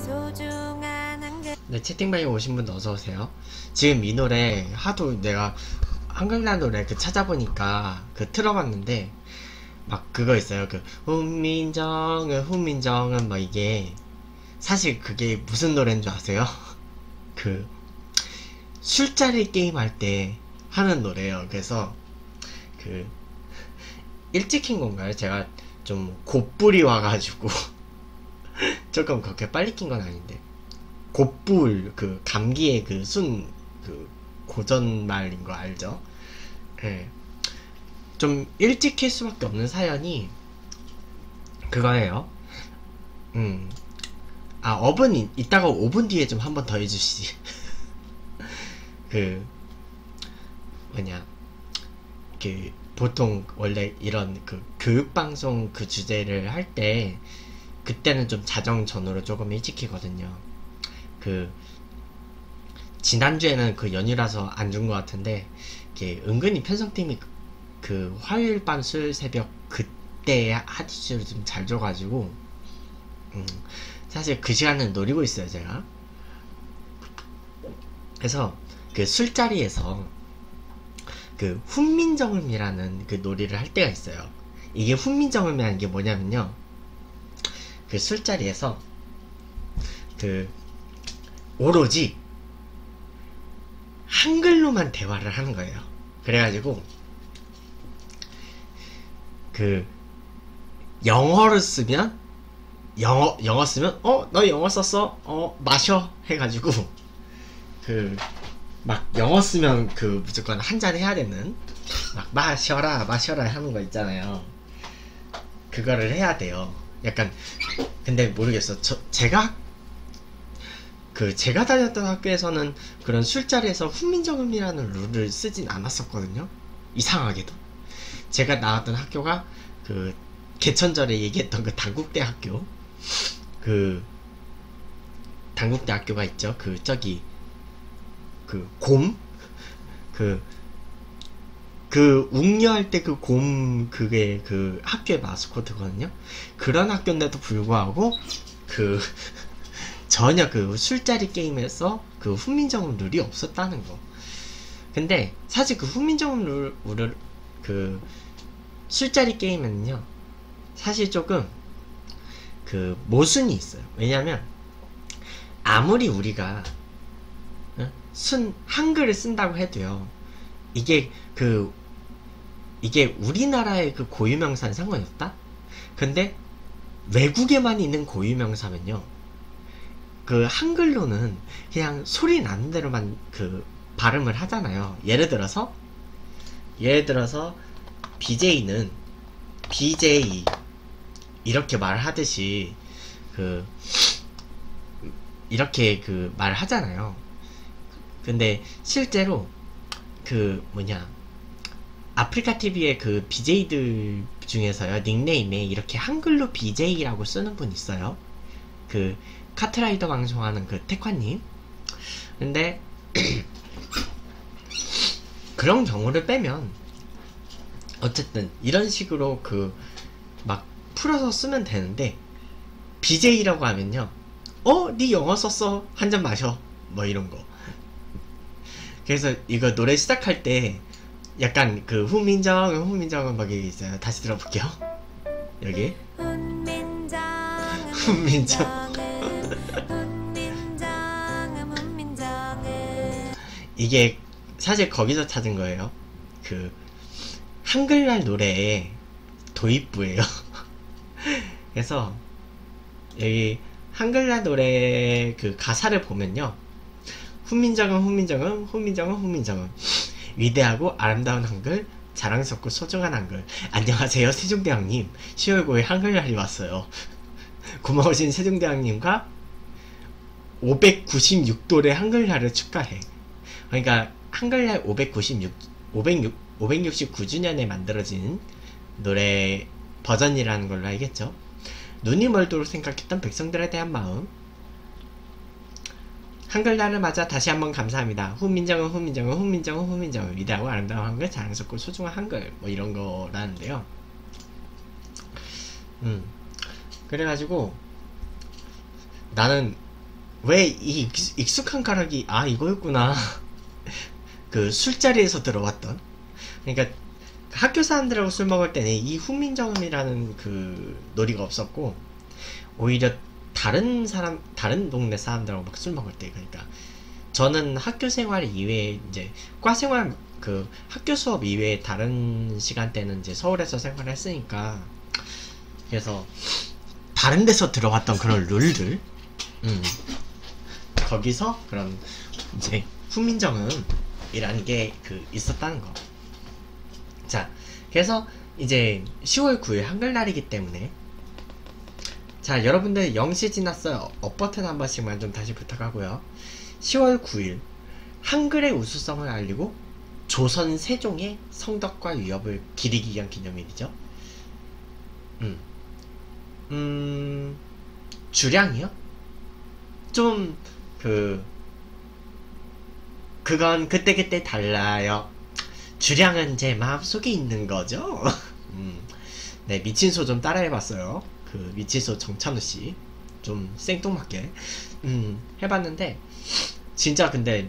네, 채팅방에 오신 분 어서오세요. 지금 이 노래 하도 내가 한글날 노래 찾아보니까 틀어봤는데 막 그거 있어요. 훈민정은 뭐 이게 사실 그게 무슨 노래인 줄 아세요? 그 술자리 게임 할 때 하는 노래예요. 그래서 일찍 킨 건가요? 제가 좀 곧불이 와가지고 조금 그렇게 빨리 킨 건 아닌데 곧불 감기의 고전말인 거 알죠? 예. 좀 일찍 킬 수밖에 없는 사연이 그거예요. 업은 이따가 5분 뒤에 좀 한 번 더 해주시지. 뭐냐 보통 원래 이런 교육방송 주제를 할 때 그때는 좀 자정전후로 조금 일찍 키거든요. 지난주에는 연휴라서 안 준 것 같은데 은근히 편성팀이 화요일 밤 수요일 새벽 그때 하디슈를 좀 잘 줘가지고 사실 그 시간을 노리고 있어요 제가. 그래서 술자리에서 훈민정음이라는 놀이를 할 때가 있어요. 이게 훈민정음이라는 게 뭐냐면요, 술자리에서 오로지 한글로만 대화를 하는 거예요. 그래가지고 영어를 쓰면 영어 쓰면 너 영어 썼어? 마셔 해가지고 막 영어 쓰면 무조건 한잔 해야 되는 막 마셔라 하는 거 있잖아요. 그거를 해야 돼요. 약간 근데 모르겠어. 제가 다녔던 학교에서는 그런 술자리에서 훈민정음이라는 룰을 쓰진 않았었거든요. 이상하게도 제가 나왔던 학교가 개천절에 얘기했던 단국대 학교, 단국대 학교가 있죠. 저기 곰 웅녀할 때 곰 그게 학교의 마스코트거든요. 그런 학교인데도 불구하고 전혀 술자리 게임에서 훈민정음 룰이 없었다는 거. 근데 사실 훈민정음 룰을 술자리 게임에는요 사실 조금 모순이 있어요. 왜냐면 아무리 우리가 한글을 쓴다고 해도요, 이게 우리나라의 고유명사는 상관이 없다? 근데 외국에만 있는 고유명사면요, 한글로는 그냥 소리 나는 대로만 발음을 하잖아요. 예를 들어서 BJ는 BJ 이렇게 말하듯이 이렇게 말을 하잖아요. 근데 실제로 아프리카 TV의 BJ들 중에서요, 닉네임에 이렇게 한글로 BJ라고 쓰는 분 있어요. 카트라이더 방송하는 태관님. 근데 그런 경우를 빼면 어쨌든 이런 식으로 막 풀어서 쓰면 되는데, BJ라고 하면요, 니 영어 썼어? 한 잔 마셔, 뭐 이런거. 그래서 이거 노래 시작할 때 약간 훈민정음 막 여기 있어요. 다시 들어볼게요. 여기 훈민정 이게 사실 거기서 찾은 거예요. 한글날 노래의 도입부예요. 그래서 여기 한글날 노래 가사를 보면요, 훈민정음 위대하고 아름다운 한글, 자랑스럽고 소중한 한글. 안녕하세요 세종대왕님, 10월 9일 한글날이 왔어요. 고마우신 세종대왕님과 596돌의 한글날을 축하해. 그러니까 한글날 569주년에 만들어진 노래 버전이라는 걸로 알겠죠. 눈이 멀도록 생각했던 백성들에 대한 마음. 한글날을 맞아 다시 한번 감사합니다. 훈민정음 위대하고 아름다운 한글, 자랑스럽고 소중한 한글, 뭐 이런 거라는데요. 그래가지고 나는 왜 이 익숙한 가락이 아 이거였구나. 그 술자리에서 들어왔던. 그러니까 학교 사람들하고 술 먹을 때는 이 훈민정음이라는 그 놀이가 없었고, 오히려 다른 동네 사람들하고 막 술 먹을 때, 그러니까 저는 학교 생활 이외에 이제 과 생활 그 학교 수업 이외에 다른 시간대는 이제 서울에서 생활을 했으니까, 그래서 다른 데서 들어왔던 그런 룰들, 거기서 그런 이제 훈민정음이라는 게 그 있었다는 거. 자, 그래서 이제 10월 9일 한글날이기 때문에, 자 여러분들 0시 지났어요. 업버튼 한 번씩만 좀 다시 부탁하고요. 10월 9일 한글의 우수성을 알리고 조선 세종의 성덕과 위협을 기리기 위한 기념일이죠. 주량이요? 좀 그건 그때그때 달라요. 주량은 제 마음속에 있는 거죠. 네, 미친소 좀 따라해봤어요. 그 미친소 정찬우씨 좀 생뚱맞게 해봤는데, 진짜 근데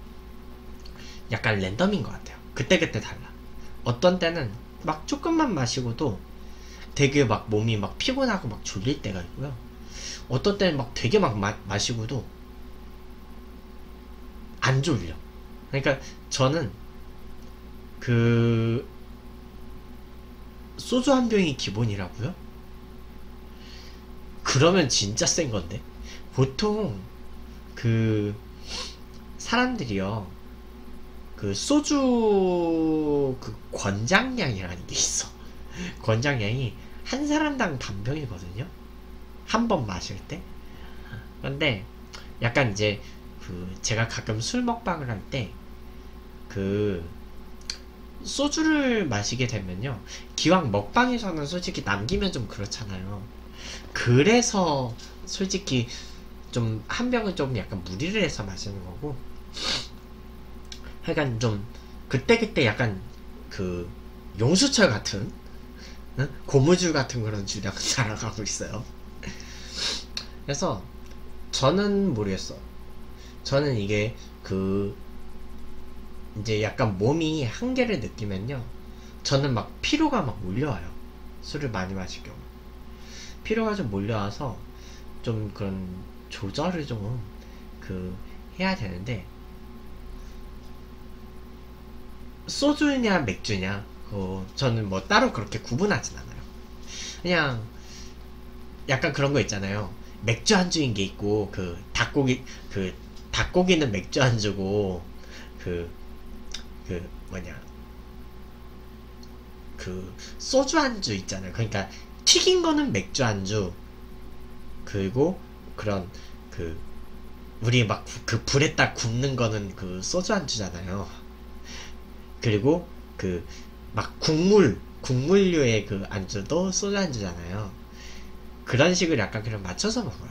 약간 랜덤인 것 같아요. 그때그때 달라. 어떤 때는 막 조금만 마시고도 되게 막 몸이 막 피곤하고 막 졸릴 때가 있고요. 어떤 때는 막 되게 막 마시고도 안 졸려. 그러니까 저는 그 소주 한 병이 기본이라고요? 그러면 진짜 센 건데. 보통 그 사람들이요, 그 소주 그 권장량이라는 게 있어. 권장량이 한 사람당 반병이거든요, 한 번 마실 때. 근데 약간 이제 그 제가 가끔 술 먹방을 할 때 그 소주를 마시게 되면요, 기왕 먹방에서는 솔직히 남기면 좀 그렇잖아요. 그래서 솔직히 좀 한 병은 좀 약간 무리를 해서 마시는 거고, 약간 좀 그때그때 약간 그 용수철 같은, 응? 고무줄 같은 그런 주량을 살아가고 있어요. 그래서 저는 모르겠어. 저는 이게 그 이제 약간 몸이 한계를 느끼면요, 저는 막 피로가 막 몰려와요. 술을 많이 마실 경우 피로가 좀 몰려와서 좀 그런 조절을 좀 그 해야 되는데, 소주냐 맥주냐 저는 뭐 따로 그렇게 구분하진 않아요. 그냥 약간 그런 거 있잖아요. 맥주 안주인 게 있고, 그 닭고기는 맥주 안주고, 그 뭐냐 그 소주 안주 있잖아요. 그러니까 튀긴 거는 맥주 안주, 그리고 그런 그 우리 막 그 불에다 굽는 거는 그 소주 안주잖아요. 그리고 그 막 국물류의 그 안주도 소주 안주잖아요. 그런 식으로 약간 그냥 맞춰서 먹어요.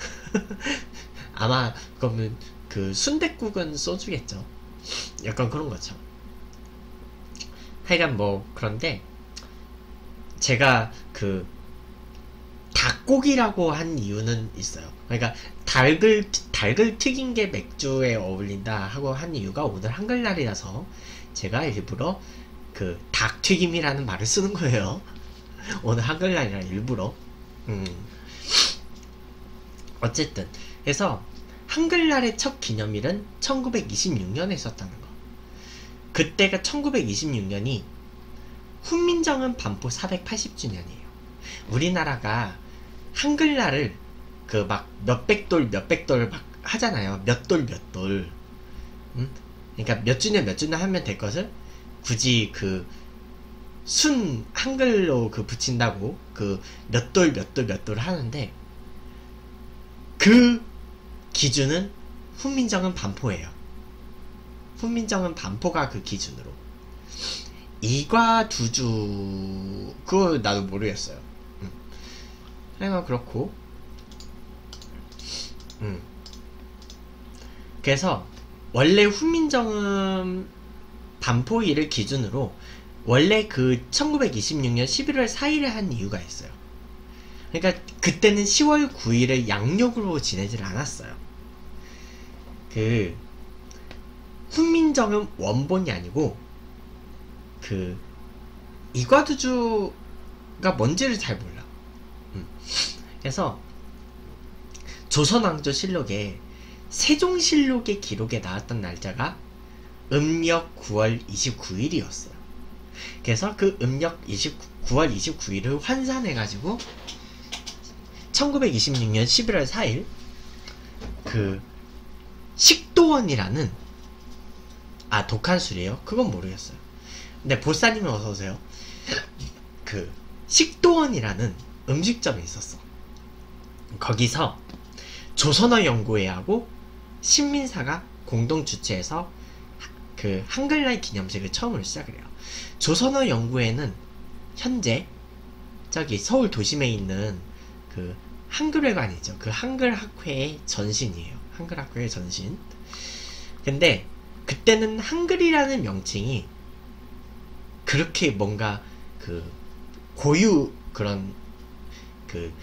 아마 그러면 그 순댓국은 소주겠죠. 약간 그런 거죠. 하여간 뭐 그런데, 제가 그 닭고기라고 한 이유는 있어요. 그러니까 닭을 튀긴 게 맥주에 어울린다 하고 한 이유가, 오늘 한글날이라서 제가 일부러 그 닭튀김이라는 말을 쓰는 거예요. 오늘 한글날이라 일부러. 어쨌든 그래서 한글날의 첫 기념일은 1926년에 있었다는 거. 그때가 1926년이 훈민정음 반포 480주년이에요. 우리나라가 한글날을 그 막 몇백 돌 막 하잖아요. 몇 돌. 그러니까 몇 주년 하면 될 것을 굳이 그 순 한글로 그 붙인다고 그 몇 돌 하는데, 그 기준은 훈민정음 반포예요. 훈민정음 반포가 그 기준으로. 이과두주 그거 나도 모르겠어요. 그냥 그렇고. 그래서 원래 훈민정음 반포일을 기준으로 원래 그 1926년 11월 4일에 한 이유가 있어요. 그러니까 그때는 10월 9일을 양력으로 지내질 않았어요. 그 훈민정음 원본이 아니고 그 이과두주가 뭔지를 잘 몰라. 그래서 조선왕조실록에 세종실록의 기록에 나왔던 날짜가 음력 9월 29일이었어요. 그래서 그 음력 9월 29일을 환산해가지고 1926년 11월 4일 그 식도원이라는 독한 술이에요? 그건 모르겠어요. 근데 보사님은 어서오세요. 그 식도원이라는 음식점이 있었어. 거기서 조선어 연구회하고 신민사가 공동 주최해서 그 한글날 기념식을 처음으로 시작을 해요. 조선어 연구회는 현재 저기 서울 도심에 있는 그 한글회관이죠. 그 한글학회의 전신이에요. 한글학회의 전신. 근데 그때는 한글이라는 명칭이 그렇게 뭔가 그 고유 그런 그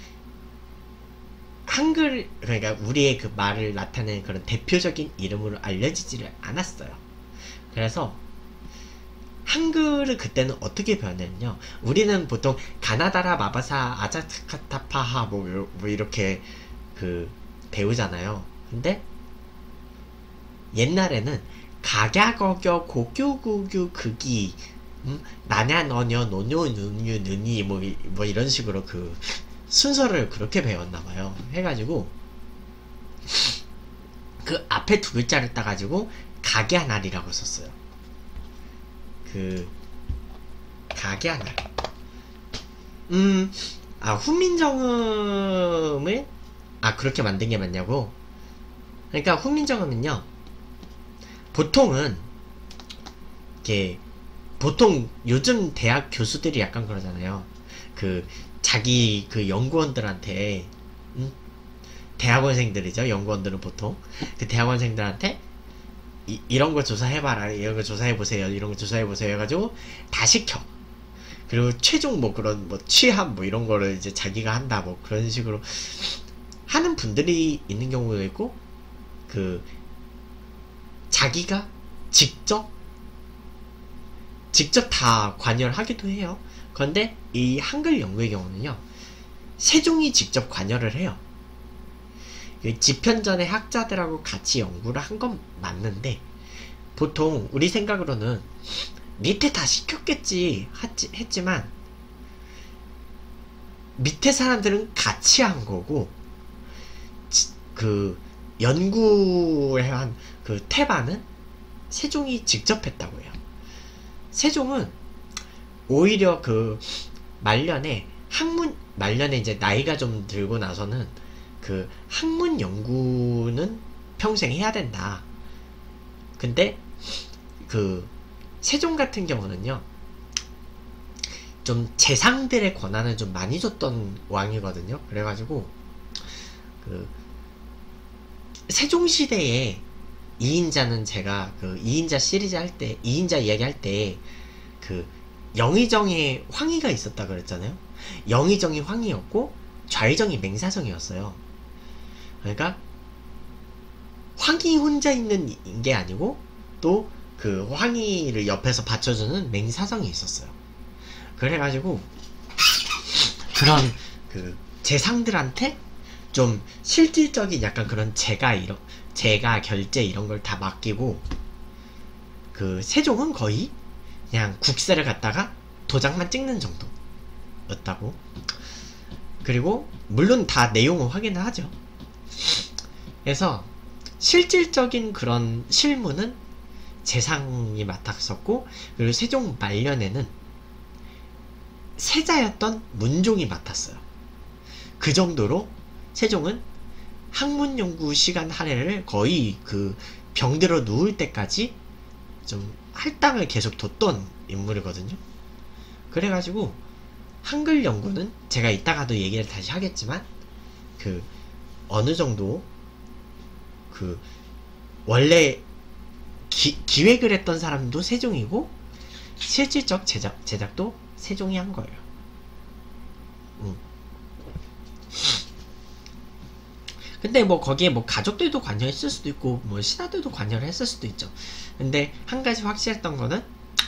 한글, 그러니까 우리의 그 말을 나타내는 그런 대표적인 이름으로 알려지지를 않았어요. 그래서 한글을 그때는 어떻게 배웠냐면요, 우리는 보통 가나다라 마바사 아자카타파하 뭐 이렇게 그 배우잖아요. 근데 옛날에는 가갸거겨 고교구규 극이 나냐 너녀 노뇨 누뉴 느니 뭐 이런 식으로 그 순서를 그렇게 배웠나봐요. 해가지고 그 앞에 두 글자를 따가지고 가갸날이라고 썼어요. 그 가갸날. 훈민정음을 그렇게 만든 게 맞냐고. 그러니까 훈민정음은요, 보통은 이게 보통 요즘 대학 교수들이 약간 그러잖아요. 그 자기 그 연구원들한테, 대학원생들이죠. 연구원들은 보통 그 대학원생들한테 이런 거 조사해봐라, 이런 거 조사해보세요, 이런 거 조사해보세요 해가지고 다 시켜. 그리고 최종 뭐 그런 뭐 취합 뭐 이런 거를 이제 자기가 한다, 뭐 그런 식으로 하는 분들이 있는 경우도 있고, 그 자기가 직접 다 관여를 하기도 해요. 그런데 이 한글 연구의 경우는요, 세종이 직접 관여를 해요. 집현전의 학자들하고 같이 연구를 한 건 맞는데, 보통 우리 생각으로는 밑에 다 시켰겠지 했지만, 밑에 사람들은 같이 한 거고, 그 연구를 한 그 태반은 세종이 직접 했다고 해요. 세종은 오히려 그 말년에 이제 나이가 좀 들고 나서는 그 학문 연구는 평생 해야 된다. 근데 그 세종 같은 경우는요, 좀 재상들의 권한을 좀 많이 줬던 왕이거든요. 그래가지고 그 세종시대에 2인자는 제가 그 2인자 시리즈 할 때, 2인자 이야기 할 때 그 영의정에 황희가 있었다 그랬잖아요. 영의정이 황희였고 좌의정이 맹사성이었어요. 그러니까 황희 혼자 있는 게 아니고 또 그 황희를 옆에서 받쳐주는 맹사성이 있었어요. 그래가지고 그런 그 재상들한테 좀 실질적인 약간 그런 제가 결제 이런 걸 다 맡기고, 그 세종은 거의 그냥 국세를 갖다가 도장만 찍는 정도였다고. 그리고 물론 다 내용은 확인을 하죠. 그래서 실질적인 그런 실무는 재상이 맡았었고, 그리고 세종 말년에는 세자였던 문종이 맡았어요. 그 정도로 세종은 학문 연구 시간 할애를 거의 그 병들어 누울 때까지 좀 할당을 계속 뒀던 인물이거든요. 그래가지고 한글 연구는 제가 이따가도 얘기를 다시 하겠지만, 그 어느 정도 그 원래 기획을 했던 사람도 세종이고 실질적 제작도 세종이 한 거예요. 근데 뭐 거기에 뭐 가족들도 관여했을 수도 있고 뭐 신하들도 관여를 했을 수도 있죠. 근데 한 가지 확실했던 거는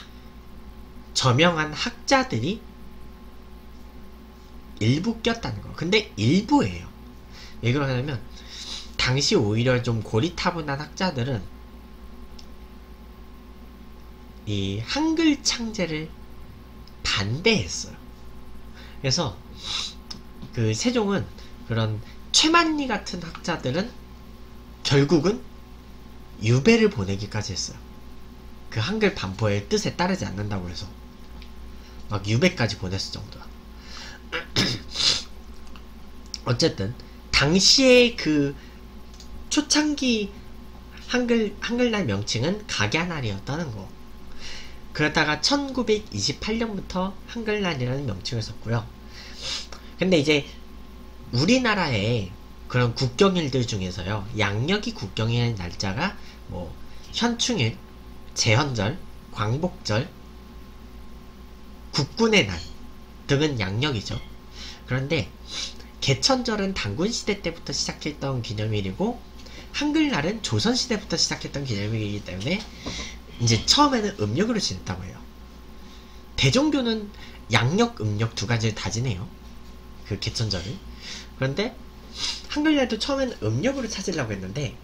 저명한 학자들이 일부 꼈다는 거. 근데 일부예요. 왜 그러냐면 당시 오히려 좀 고리타분한 학자들은 이 한글 창제를 반대했어요. 그래서 그 세종은 그런 최만리 같은 학자들은 결국은 유배를 보내기까지 했어요. 그 한글 반포의 뜻에 따르지 않는다고 해서 막 유배까지 보냈을 정도야. 어쨌든 당시의 그 초창기 한글날 명칭은 각야날이었다는 거. 그러다가 1928년부터 한글날이라는 명칭을 썼고요. 근데 이제 우리나라의 그런 국경일들 중에서요, 양력이 국경일 날짜가 뭐 현충일, 제헌절, 광복절, 국군의 날 등은 양력이죠. 그런데 개천절은 단군시대 때부터 시작했던 기념일이고 한글날은 조선시대부터 시작했던 기념일이기 때문에 이제 처음에는 음력으로 지냈다고 해요. 대종교는 양력, 음력 두 가지를 다 지내요. 그 개천절을. 그런데 한글날도 처음에는 음력으로 찾으려고 했는데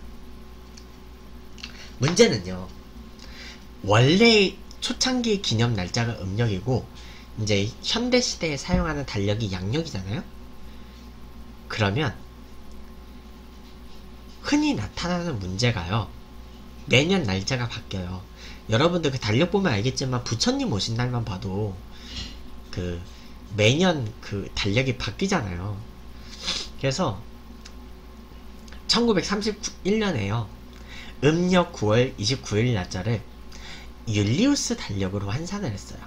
문제는요, 원래 초창기 기념 날짜가 음력이고 이제 현대시대에 사용하는 달력이 양력이잖아요. 그러면 흔히 나타나는 문제가요, 매년 날짜가 바뀌어요. 여러분들 그 달력 보면 알겠지만 부처님 오신 날만 봐도 그 매년 그 달력이 바뀌잖아요. 그래서 1931년에요 음력 9월 29일 날짜를 율리우스 달력으로 환산을 했어요.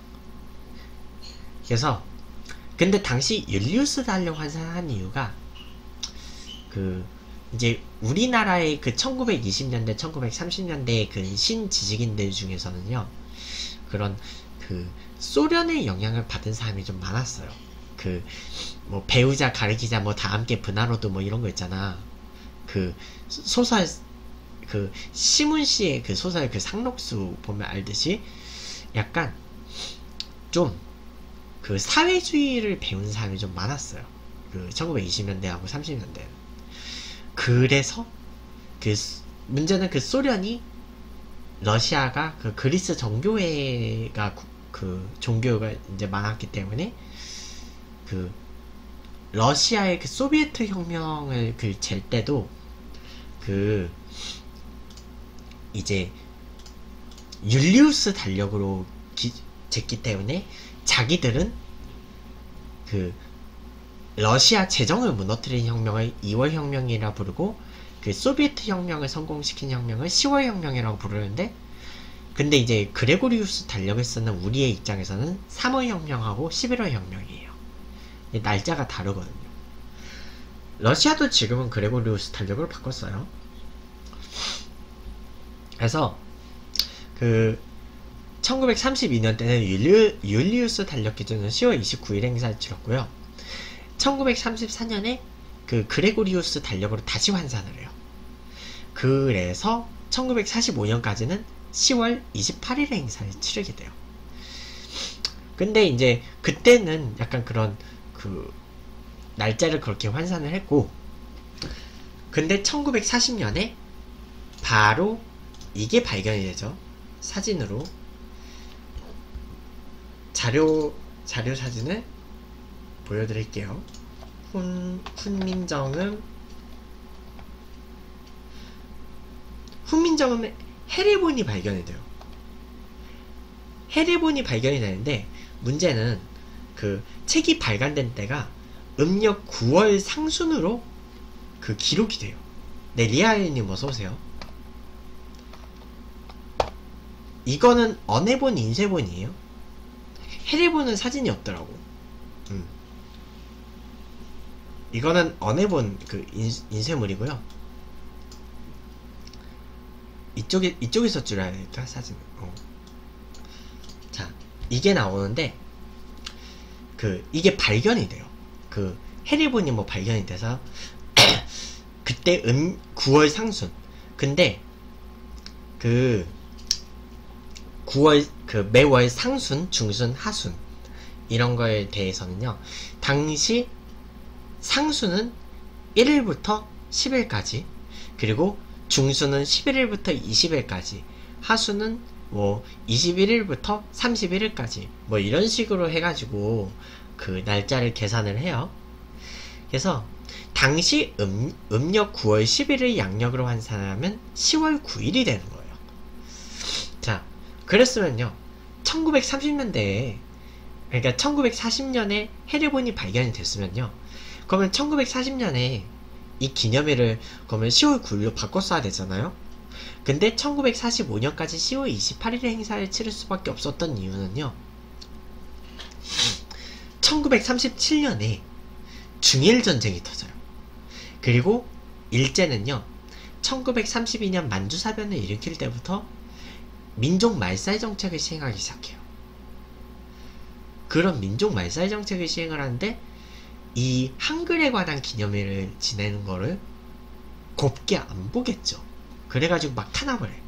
그래서 근데 당시 율리우스 달력 환산한 이유가 그 이제 우리나라의 그 1920년대 1930년대 그 신지식인들 중에서는요, 그런 그 소련의 영향을 받은 사람이 좀 많았어요. 그 뭐 배우자 가르치자 뭐 다 함께 분화로도 뭐 이런 거 있잖아. 그 소설 그 시문씨의 그 소설 그 상록수 보면 알듯이 약간 좀 그 사회주의를 배운 사람이 좀 많았어요. 그 1920년대하고 30년대. 그래서 그 문제는 그 소련이 러시아가 그 그리스 정교회가 그 종교가 이제 많았기 때문에 그 러시아의 그 소비에트 혁명을 그 잴 때도 그 이제 율리우스 달력으로 쟀기 때문에 자기들은 그 러시아 재정을 무너뜨린 혁명을 2월 혁명이라 부르고 그 소비에트 혁명을 성공시킨 혁명을 10월 혁명이라고 부르는데, 근데 이제 그레고리우스 달력을 쓰는 우리의 입장에서는 3월 혁명하고 11월 혁명이에요. 날짜가 다르거든요. 러시아도 지금은 그레고리우스 달력으로 바꿨어요. 그래서 그 1932년 때는 율리우스 달력 기준으로 10월 29일 행사를 치렀고요. 1934년에 그 그레고리우스 달력으로 다시 환산을 해요. 그래서 1945년까지는 10월 28일에 행사를 치르게 돼요. 근데 이제 그때는 약간 그런 그 날짜를 그렇게 환산을 했고, 근데 1940년에 바로 이게 발견이 되죠. 사진으로 자료 사진을 보여드릴게요. 훈민정음의 해리본이 발견이 돼요. 해리본이 발견이 되는데 문제는 그 책이 발간된 때가 음력 9월 상순으로 그 기록이 돼요. 네, 리아일님 어서오세요. 이거는 언해본 인쇄본이에요. 해리본은 사진이 없더라고. 이거는 언해본 그 인쇄물이고요. 이쪽에서 줄여야 되겠다, 사진. 자, 이게 나오는데 이게 발견이 돼요. 그 해리본이 뭐 발견이 돼서 그때 9월 상순. 근데 그 9월 그 매월 상순, 중순, 하순 이런 거에 대해서는요. 당시 상순은 1일부터 10일까지, 그리고 중순은 11일부터 20일까지, 하순은 뭐 21일부터 31일까지 뭐 이런 식으로 해가지고 그 날짜를 계산을 해요. 그래서 당시 음력 9월 10일을 양력으로 환산하면 10월 9일이 되는 거예요. 자, 그랬으면요 1930년대에, 그러니까 1940년에 해리본이 발견이 됐으면요, 그러면 1940년에 이 기념일을 그러면 10월 9일로 바꿨어야 되잖아요. 근데 1945년까지 10월 28일에 행사를 치를 수밖에 없었던 이유는요, 1937년에 중일전쟁이 터져요. 그리고 일제는요 1932년 만주사변을 일으킬 때부터 민족 말살 정책을 시행하기 시작해요. 그런 민족 말살 정책을 시행을 하는데 이 한글에 관한 기념일을 지내는 거를 곱게 안 보겠죠. 그래가지고 막 탄압을 해.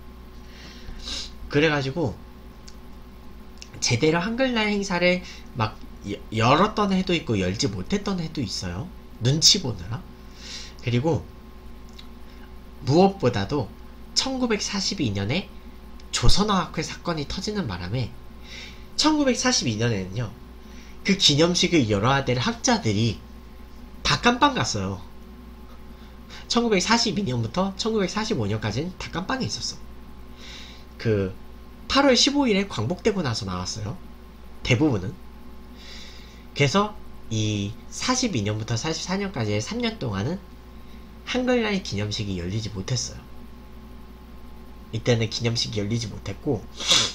그래가지고 제대로 한글날 행사를 막 열었던 해도 있고 열지 못했던 해도 있어요. 눈치 보느라. 그리고 무엇보다도 1942년에 조선어학회 사건이 터지는 바람에 1942년에는요 그 기념식을 열어야 될 학자들이 다 깜빵 갔어요. 1942년부터 1945년까지는 다 깜빵에 있었어. 그 8월 15일에 광복되고 나서 나왔어요. 대부분은. 그래서 이 42년부터 44년까지의 3년 동안은 한글날 기념식이 열리지 못했어요. 이때는 기념식이 열리지 못했고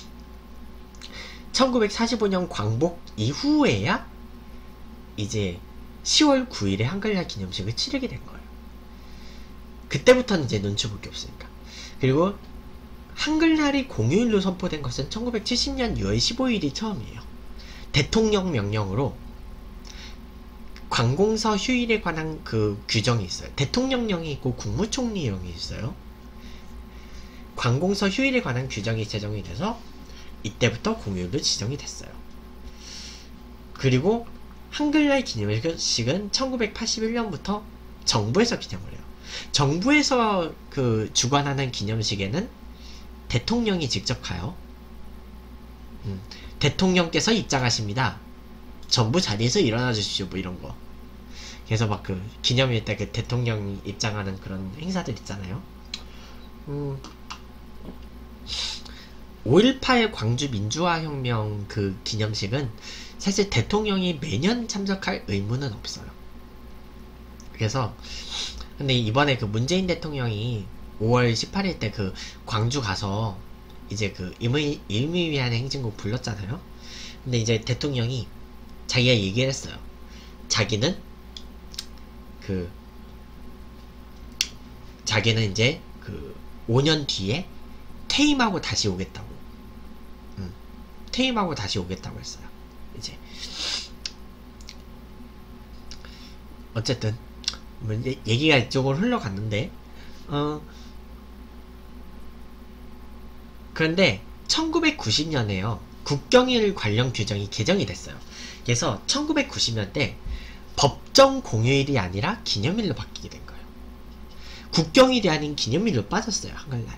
1945년 광복 이후에야 이제 10월 9일에 한글날 기념식을 치르게 된 거예요. 그때부터는 이제 눈치 볼 게 없으니까. 그리고 한글날이 공휴일로 선포된 것은 1970년 6월 15일이 처음이에요. 대통령 명령으로 관공서 휴일에 관한 그 규정이 있어요. 대통령령이 있고 국무총리령이 있어요. 관공서 휴일에 관한 규정이 제정이 돼서 이때부터 공휴일로 지정이 됐어요. 그리고 한글날 기념식은 1981년부터 정부에서 기념을 해요. 정부에서 그 주관하는 기념식에는 대통령이 직접 가요. 대통령께서 입장하십니다. 전부 자리에서 일어나 주십시오. 뭐 이런 거. 그래서 막 그 기념일 때 그 대통령 입장하는 그런 행사들 있잖아요. 5.18 광주 민주화혁명 그 기념식은 사실 대통령이 매년 참석할 의무는 없어요. 그래서 근데 이번에 그 문재인 대통령이 5월 18일 때 그 광주 가서 이제 그 의미위한 행진곡 불렀잖아요. 근데 이제 대통령이 자기가 얘기를 했어요. 자기는 이제 그 5년 뒤에 퇴임하고 다시 오겠다고. 퇴임하고 다시 오겠다고 했어요. 이제 어쨌든 뭐 얘기가 이쪽으로 흘러갔는데 그런데 1990년에요 국경일 관련 규정이 개정이 됐어요. 그래서 1990년대 법정 공휴일이 아니라 기념일로 바뀌게 된 거예요. 국경일이 아닌 기념일로 빠졌어요. 한글날.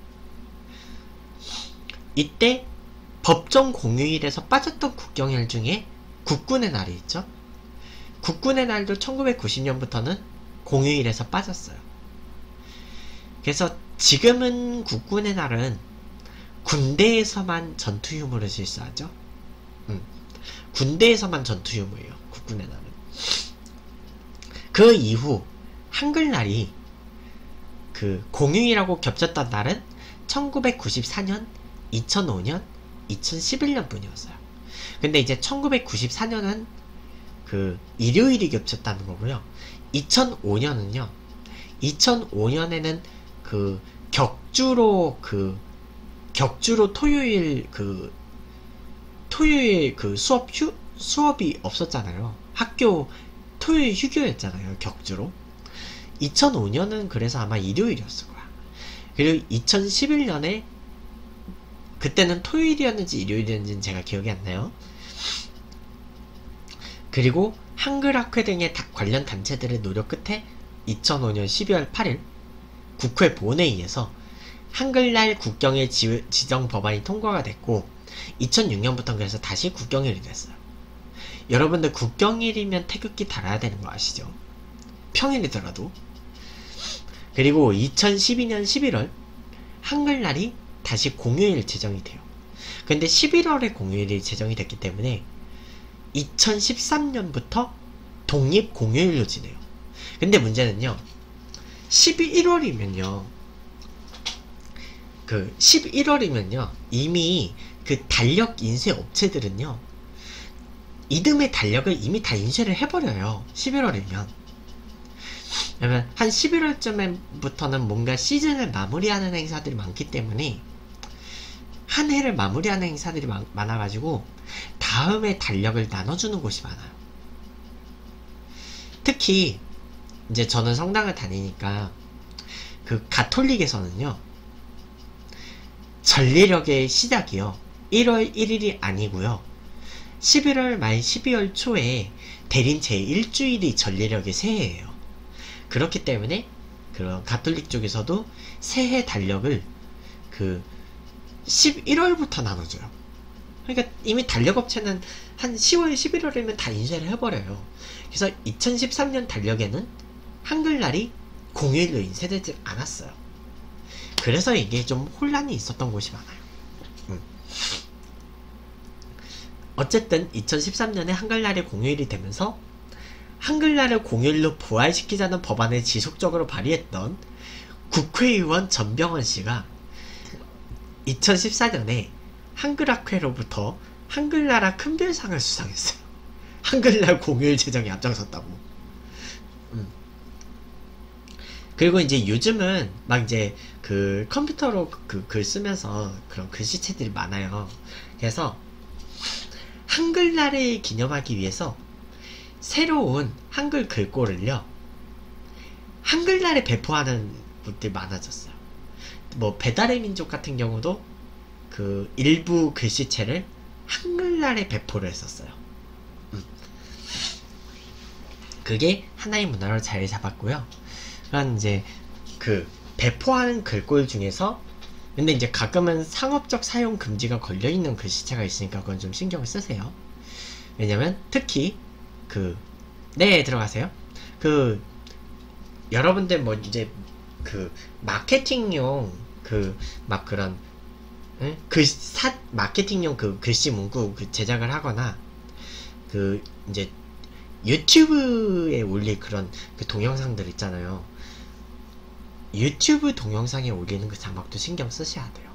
이때 법정 공휴일에서 빠졌던 국경일 중에 국군의 날이 있죠. 국군의 날도 1990년부터는 공휴일에서 빠졌어요. 그래서 지금은 국군의 날은 군대에서만 전투 유무를 실시하죠. 군대에서만 전투 유무예요. 국군의 날은. 그 이후 한글날이 그 공휴일하고 겹쳤던 날은 1994년, 2005년, 2011년 뿐이었어요. 근데 이제 1994년은 그 일요일이 겹쳤다는 거고요. 2005년은요. 2005년에는 그 격주로 토요일 그 수업이 없었잖아요. 학교 토요일 휴교였잖아요. 격주로. 2005년은 그래서 아마 일요일이었을 거야. 그리고 2011년에 그때는 토요일이었는지 일요일이었는지는 제가 기억이 안 나요. 그리고 한글학회 등의 관련 단체들의 노력 끝에 2005년 12월 8일 국회 본회의에서 한글날 국경일 지정 법안이 통과가 됐고 2006년부터 그래서 다시 국경일이 됐어요. 여러분들 국경일이면 태극기 달아야 되는 거 아시죠? 평일이더라도. 그리고 2012년 11월 한글날이 다시 공휴일 제정이 돼요. 근데 11월에 공휴일이 제정이 됐기 때문에 2013년부터 독립 공휴일로 지내요. 근데 문제는요, 11월이면요 이미 그 달력 인쇄 업체들은요 이듬해 달력을 이미 다 인쇄를 해버려요. 11월이면. 왜냐면 한 11월쯤부터는 뭔가 시즌을 마무리하는 행사들이 많기 때문에 한 해를 마무리하는 행사들이 많아가지고 다음에 달력을 나눠주는 곳이 많아요. 특히 이제 저는 성당을 다니니까 그 가톨릭에서는요 전례력의 시작이요 1월 1일이 아니고요 11월 말 12월 초에 대림 제1주일이 전례력의 새해예요. 그렇기 때문에 그런 가톨릭 쪽에서도 새해 달력을 그 11월부터 나눠줘요. 그러니까 이미 달력업체는 한 10월 11월이면 다 인쇄를 해버려요. 그래서 2013년 달력에는 한글날이 공휴일로 인쇄되지 않았어요. 그래서 이게 좀 혼란이 있었던 곳이 많아요. 어쨌든 2013년에 한글날이 공휴일이 되면서 한글날을 공휴일로 부활시키자는 법안을 지속적으로 발의했던 국회의원 전병헌 씨가 2014년에 한글학회로부터 한글나라 큰별상을 수상했어요. 한글날 공휴일 제정에 앞장섰다고. 그리고 이제 요즘은 막 이제 그 컴퓨터로 그 글 쓰면서 그런 글씨체들이 많아요. 그래서 한글날을 기념하기 위해서 새로운 한글 글꼴을요 한글날에 배포하는 곳들이 많아졌어요. 뭐 배달의 민족 같은 경우도 그 일부 글씨체를 한글날에 배포를 했었어요. 그게 하나의 문화로 자리 잡았고요. 그런 이제 그 배포하는 글꼴 중에서 근데 이제 가끔은 상업적 사용 금지가 걸려있는 글씨체가 있으니까 그건 좀 신경을 쓰세요. 왜냐면 특히 네, 들어가세요. 여러분들 뭐 이제 마케팅용 막 그런 마케팅용 글씨 문구 제작을 하거나 이제 유튜브에 올릴 그런 동영상들 있잖아요. 유튜브 동영상에 올리는 그 자막도 신경 쓰셔야 돼요.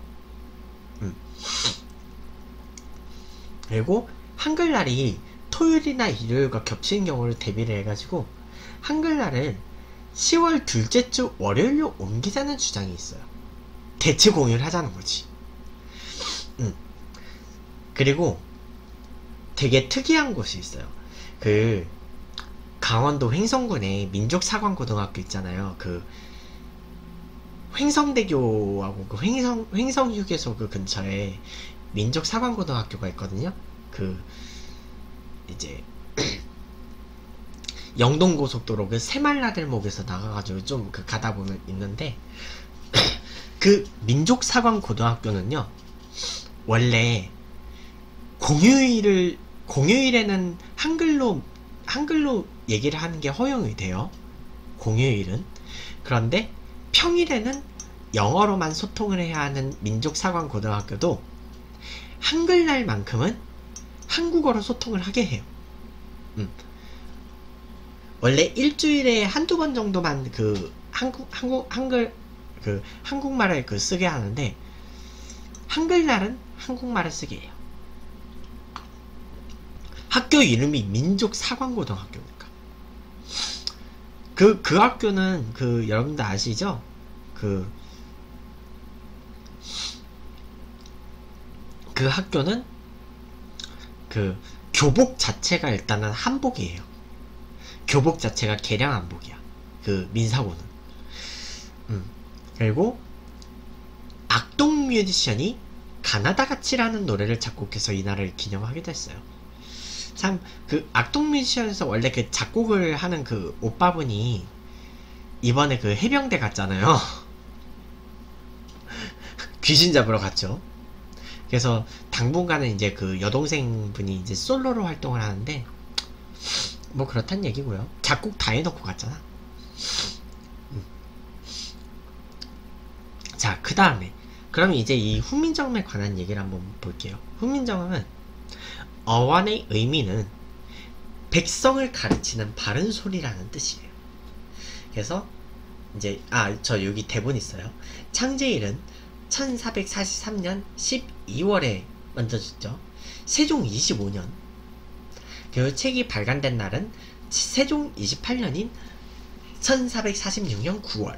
그리고 한글날이 토요일이나 일요일과 겹치는 경우를 대비를 해가지고 한글날을 10월 둘째 주 월요일로 옮기자는 주장이 있어요. 대체 공휴일 하자는 거지. 그리고 되게 특이한 곳이 있어요. 강원도 횡성군에 민족사관고등학교 있잖아요. 횡성대교하고 횡성휴게소 근처에 민족사관고등학교가 있거든요. 이제 영동고속도로 새말라들목에서 나가가지고 좀 가다 보면 있는데 민족사관고등학교는요 원래 공휴일에는 한글로 얘기를 하는 게 허용이 돼요. 공휴일은. 그런데 평일에는 영어로만 소통을 해야 하는 민족사관고등학교도 한글날만큼은 한국어로 소통을 하게 해요. 원래 일주일에 한두 번 정도만 한국말을 쓰게 하는데 한글날은 한국말을 쓰게 해요. 학교 이름이 민족사관고등학교니까. 그 학교는 여러분들 아시죠? 그 학교는 교복 자체가 일단은 한복이에요. 교복 자체가 개량 한복이야. 그 민사고는. 그리고 악동 뮤지션이 가나다같이라는 노래를 작곡해서 이 날을 기념하기도 했어요. 참 그 악동 뮤지션에서 원래 그 작곡을 하는 그 오빠분이 이번에 그 해병대 갔잖아요. 귀신 잡으러 갔죠. 그래서 당분간은 이제 그 여동생분이 이제 솔로로 활동을 하는데 뭐 그렇단 얘기고요. 작곡 다 해놓고 갔잖아. 자, 그 다음에 그럼 이제 이 훈민정음에 관한 얘기를 한번 볼게요. 훈민정음은 어원의 의미는 백성을 가르치는 바른 소리라는 뜻이에요. 그래서 이제 저 여기 대본 있어요. 창제일은 1443년 12월에 만들어졌죠. 세종 25년. 그리고 책이 발간된 날은 세종 28년인 1446년 9월.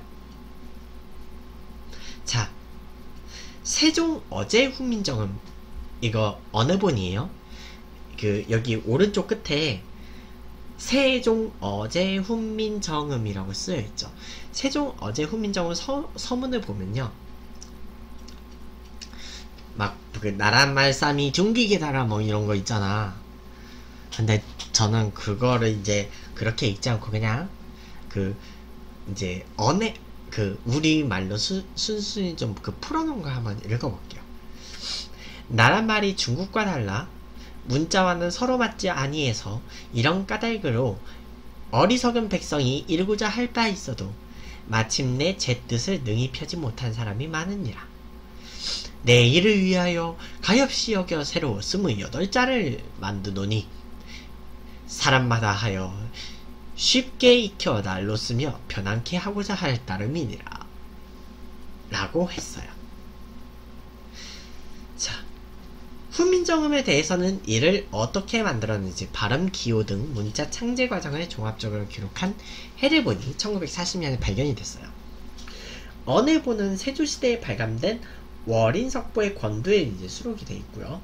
자, 세종 어제 훈민정음 이거 어느 본이에요? 그 여기 오른쪽 끝에 세종 어제 훈민정음이라고 쓰여있죠. 세종 어제 훈민정음 서문을 보면요, 막 그 나란말 쌈이 중기게 달아 뭐 이런거 있잖아. 근데 저는 그거를 이제 그렇게 읽지 않고 그냥 그 이제 그 우리말로 순순히 좀 그 풀어놓은 거 한번 읽어볼게요. 나란말이 중국과 달라 문자와는 서로 맞지 아니해서 이런 까닭으로 어리석은 백성이 이루고자 할 바 있어도 마침내 제 뜻을 능히 펴지 못한 사람이 많으니라. 내 일을 위하여 가엾이 여겨 새로 28자를 만드노니 사람마다 하여 쉽게 익혀 날로 쓰며 편안케 하고자 할 따름이니라 라고 했어요. 자, 훈민정음에 대해서는 이를 어떻게 만들었는지 발음, 기호 등 문자 창제 과정을 종합적으로 기록한 해례본이 1940년에 발견이 됐어요. 언해본은 세조시대에 발간된 월인석보의 권두에 이제 수록이 되어 있고요.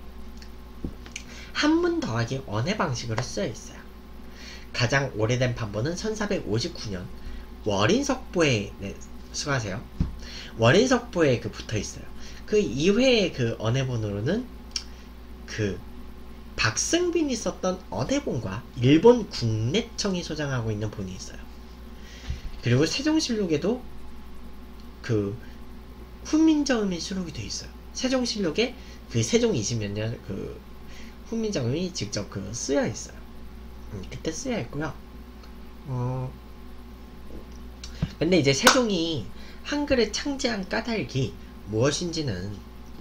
한문 더하기 언해 방식으로 쓰여 있어요. 가장 오래된 판본은 1459년 월인석보에 수고하세요. 월인석보에 그 붙어 있어요. 그 이외의 그 언해본으로는 그 박승빈이 썼던 언해본과 일본 국내청이 소장하고 있는 본이 있어요. 그리고 세종실록에도 그 훈민정음이 수록이 되어 있어요. 세종실록에 그 세종 20몇 년 그 훈민정음이 직접 그 쓰여 있어요. 그때 쓰여 있고요. 근데 이제 세종이 한글을 창제한 까닭이 무엇인지는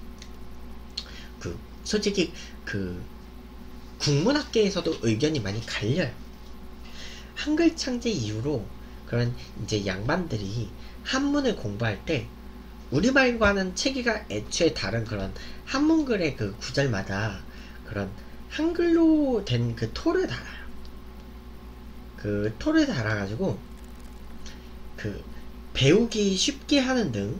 그 솔직히 그 국문학계에서도 의견이 많이 갈려요. 한글 창제 이후로 그런 이제 양반들이 한문을 공부할 때 우리말과는 체계가 애초에 다른 그런 한문글의 그 구절마다 그런 한글로 된 그 토를 달아요. 그 토를 달아가지고 그 배우기 쉽게 하는 등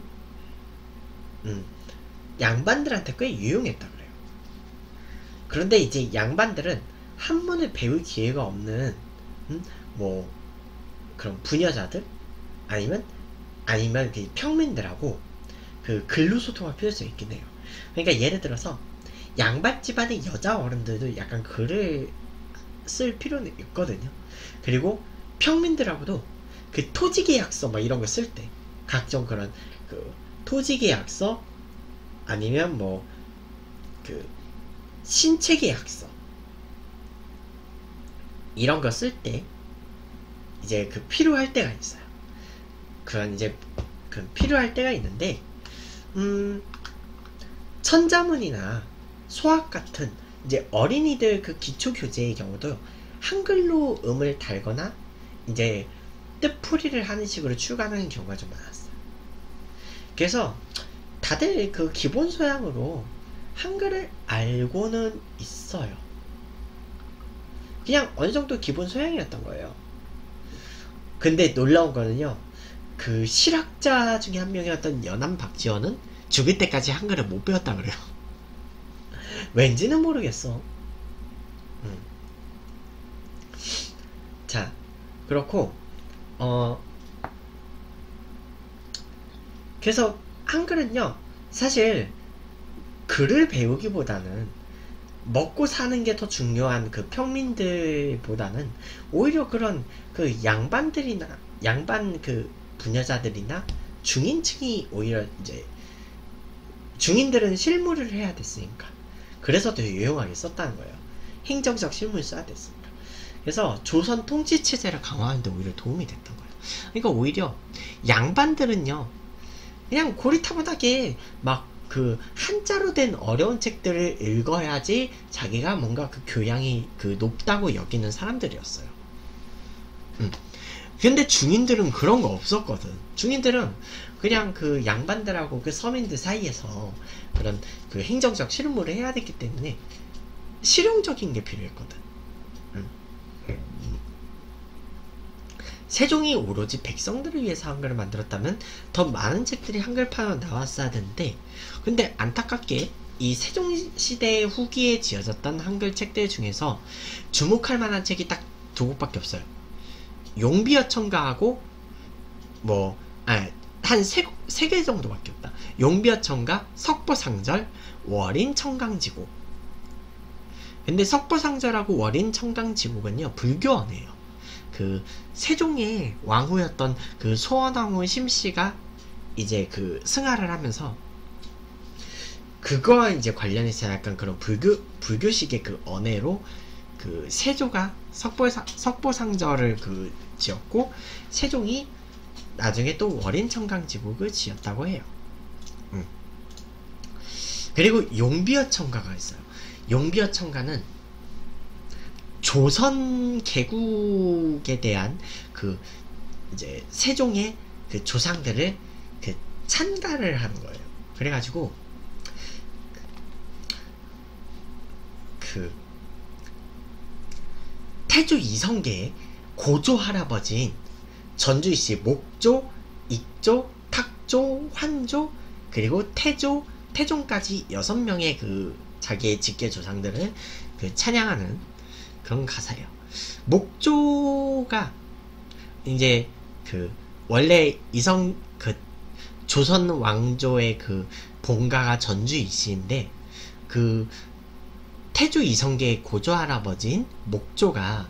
양반들한테 꽤 유용했다 그래요. 그런데 이제 양반들은 한문을 배울 기회가 없는 뭐 그런 부녀자들 아니면 그 평민들하고 그 글로 소통할 필요성이 있긴 해요. 그러니까 예를 들어서 양반 집안의 여자 어른들도 약간 글을 쓸 필요는 있거든요. 그리고 평민들하고도 그 토지계약서 뭐 이런 거 쓸 때 각종 그런 그 토지계약서 아니면 뭐 그 신체계약서 이런 거 쓸 때 이제 그 필요할 때가 있어요. 그런 이제 그 필요할 때가 있는데 천자문이나 소학 같은 이제 어린이들 그 기초 교재의 경우도 한글로 음을 달거나 이제 뜻풀이를 하는 식으로 출간하는 경우가 좀 많았어요. 그래서 다들 그 기본 소양으로 한글을 알고는 있어요. 그냥 어느 정도 기본 소양이었던 거예요. 근데 놀라운 거는요, 그 실학자 중에 한 명이었던 연암 박지원은 죽을 때까지 한글을 못 배웠다 그래요. 왠지는 모르겠어. 자, 그렇고 그래서 한글은요, 사실 글을 배우기보다는 먹고 사는 게 더 중요한 그 평민들보다는 오히려 그런 그 양반들이나 양반 그 부녀자들이나 중인층이 오히려 이제 중인들은 실무를 해야 됐으니까 그래서 더 유용하게 썼다는 거예요. 행정적 실무를 써야 됐으니까. 그래서 조선 통치 체제를 강화하는 데 오히려 도움이 됐던 거예요. 그러니까 오히려 양반들은요, 그냥 고리타분하게 막 그 한자로 된 어려운 책들을 읽어야지 자기가 뭔가 그 교양이 그 높다고 여기는 사람들이었어요. 근데 중인들은 그런 거 없었거든. 중인들은 그냥 그 양반들하고 그 서민들 사이에서 그런 그 행정적 실무를 해야 됐기 때문에 실용적인 게 필요했거든. 세종이 오로지 백성들을 위해서 한글을 만들었다면 더 많은 책들이 한글판으로 나왔어야 되는데, 근데 안타깝게 이 세종시대 후기에 지어졌던 한글 책들 중에서 주목할 만한 책이 딱 두 곳밖에 없어요. 용비어천가하고 한 세 개 정도밖에 없다. 용비어천가, 석보상절, 월인청강지곡. 근데 석보상절하고 월인청강지곡은요, 불교언이에요. 그 세종의 왕후였던 그 소원왕후 심씨가 이제 그 승하를 하면서 그거와 이제 관련해서 약간 그런 불교식의 그 언해로 그 세조가 석보상절을 그 지었고, 세종이 나중에 또 월인청강지곡을 지었다고 해요. 그리고 용비어천가가 있어요. 용비어천가는 조선 개국에 대한 그 이제 세종의 그 조상들을 그 찬가를 하는 거예요. 그래가지고 그 태조 이성계의 고조 할아버지인 전주이씨 목조, 익조, 탁조, 환조, 그리고 태종까지 6명의 그 자기의 직계 조상들을 그 찬양하는 그런 가사예요. 목조가 이제 그 원래 그 조선 왕조의 그 본가가 전주이씨인데, 그 태조 이성계의 고조 할아버지인 목조가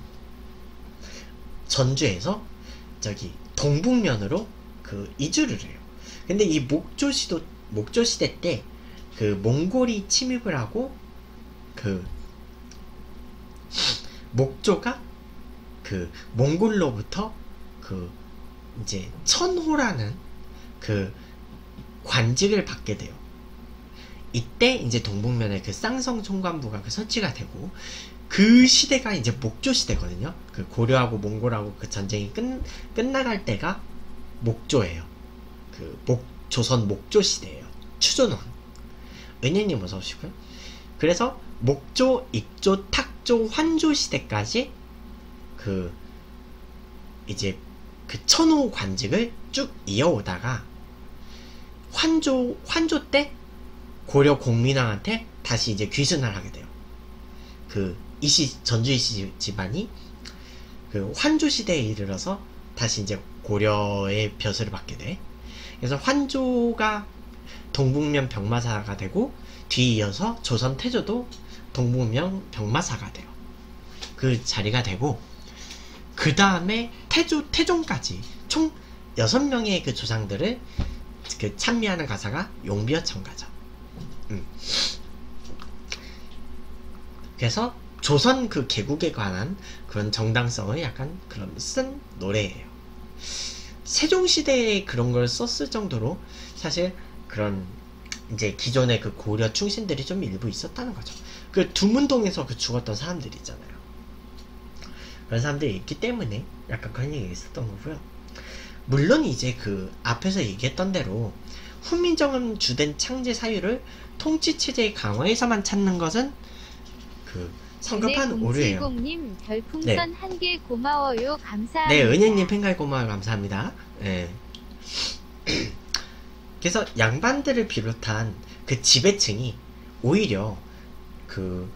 전주에서 저기 동북면으로 그 이주를 해요. 근데 이 목조 시대 때 그 몽골이 침입을 하고 그 목조가 그 몽골로부터 그 이제 천호라는 그 관직을 받게 돼요. 이때 이제 동북면에 그 쌍성 총관부가 그 설치가 되고, 그 시대가 이제 목조 시대거든요. 그 고려하고 몽골하고 그 전쟁이 끝나갈 때가 목조예요. 그 조선 목조 시대예요. 추존왕. 은혜님 어서 오시고요. 그래서 목조, 익조, 탁조, 환조 시대까지 그 이제 그 천호 관직을 쭉 이어오다가 환조 때 고려 공민왕한테 다시 이제 귀순을 하게 돼요. 그 전주이씨 집안이 그 환조 시대에 이르러서 다시 이제 고려의 벼슬을 받게 돼. 그래서 환조가 동북면 병마사가 되고, 뒤이어서 조선 태조도 동북면 병마사가 돼요. 그 자리가 되고, 그 다음에 태종까지 총 6명의 그 조상들을 그 찬미하는 가사가 용비어천가죠. 그래서 조선 그 개국에 관한 그런 정당성을 약간 그런 쓴 노래예요. 세종시대에 그런 걸 썼을 정도로 사실 그런 이제 기존의 그 고려 충신들이 좀 일부 있었다는 거죠. 그 두문동에서 그 죽었던 사람들이 있잖아요. 그런 사람들이 있기 때문에 약간 그런 얘기가 있었던 거고요. 물론 이제 그 앞에서 얘기했던 대로 훈민정음 주된 창제 사유를 통치체제의 강화에서만 찾는 것은 그 성급한 오류예요. 님 별풍선 네. 1개 고마워요. 감사합니다. 네, 은혜님 팬가입 고마워요. 감사합니다. 네. 그래서 양반들을 비롯한 그 지배층이 오히려 그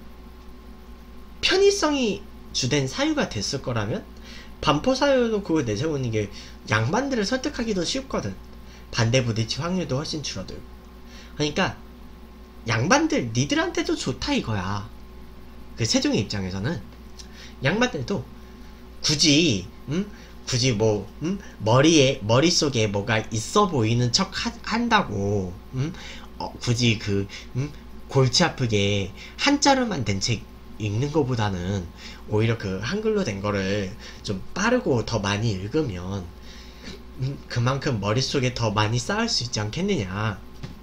편의성이 주된 사유가 됐을 거라면 반포사유도 그거 내세우는 게 양반들을 설득하기도 쉽거든. 반대 부딪힐 확률도 훨씬 줄어들고. 그러니까 양반들 니들한테도 좋다 이거야. 그 세종의 입장에서는 양반들도 굳이 굳이 뭐 머릿속에 뭐가 있어 보이는 척 한다고 굳이 그 골치 아프게 한자로만 된 책 읽는 것보다는 오히려 그 한글로 된 거를 좀 빠르고 더 많이 읽으면 그만큼 머릿속에 더 많이 쌓을 수 있지 않겠느냐.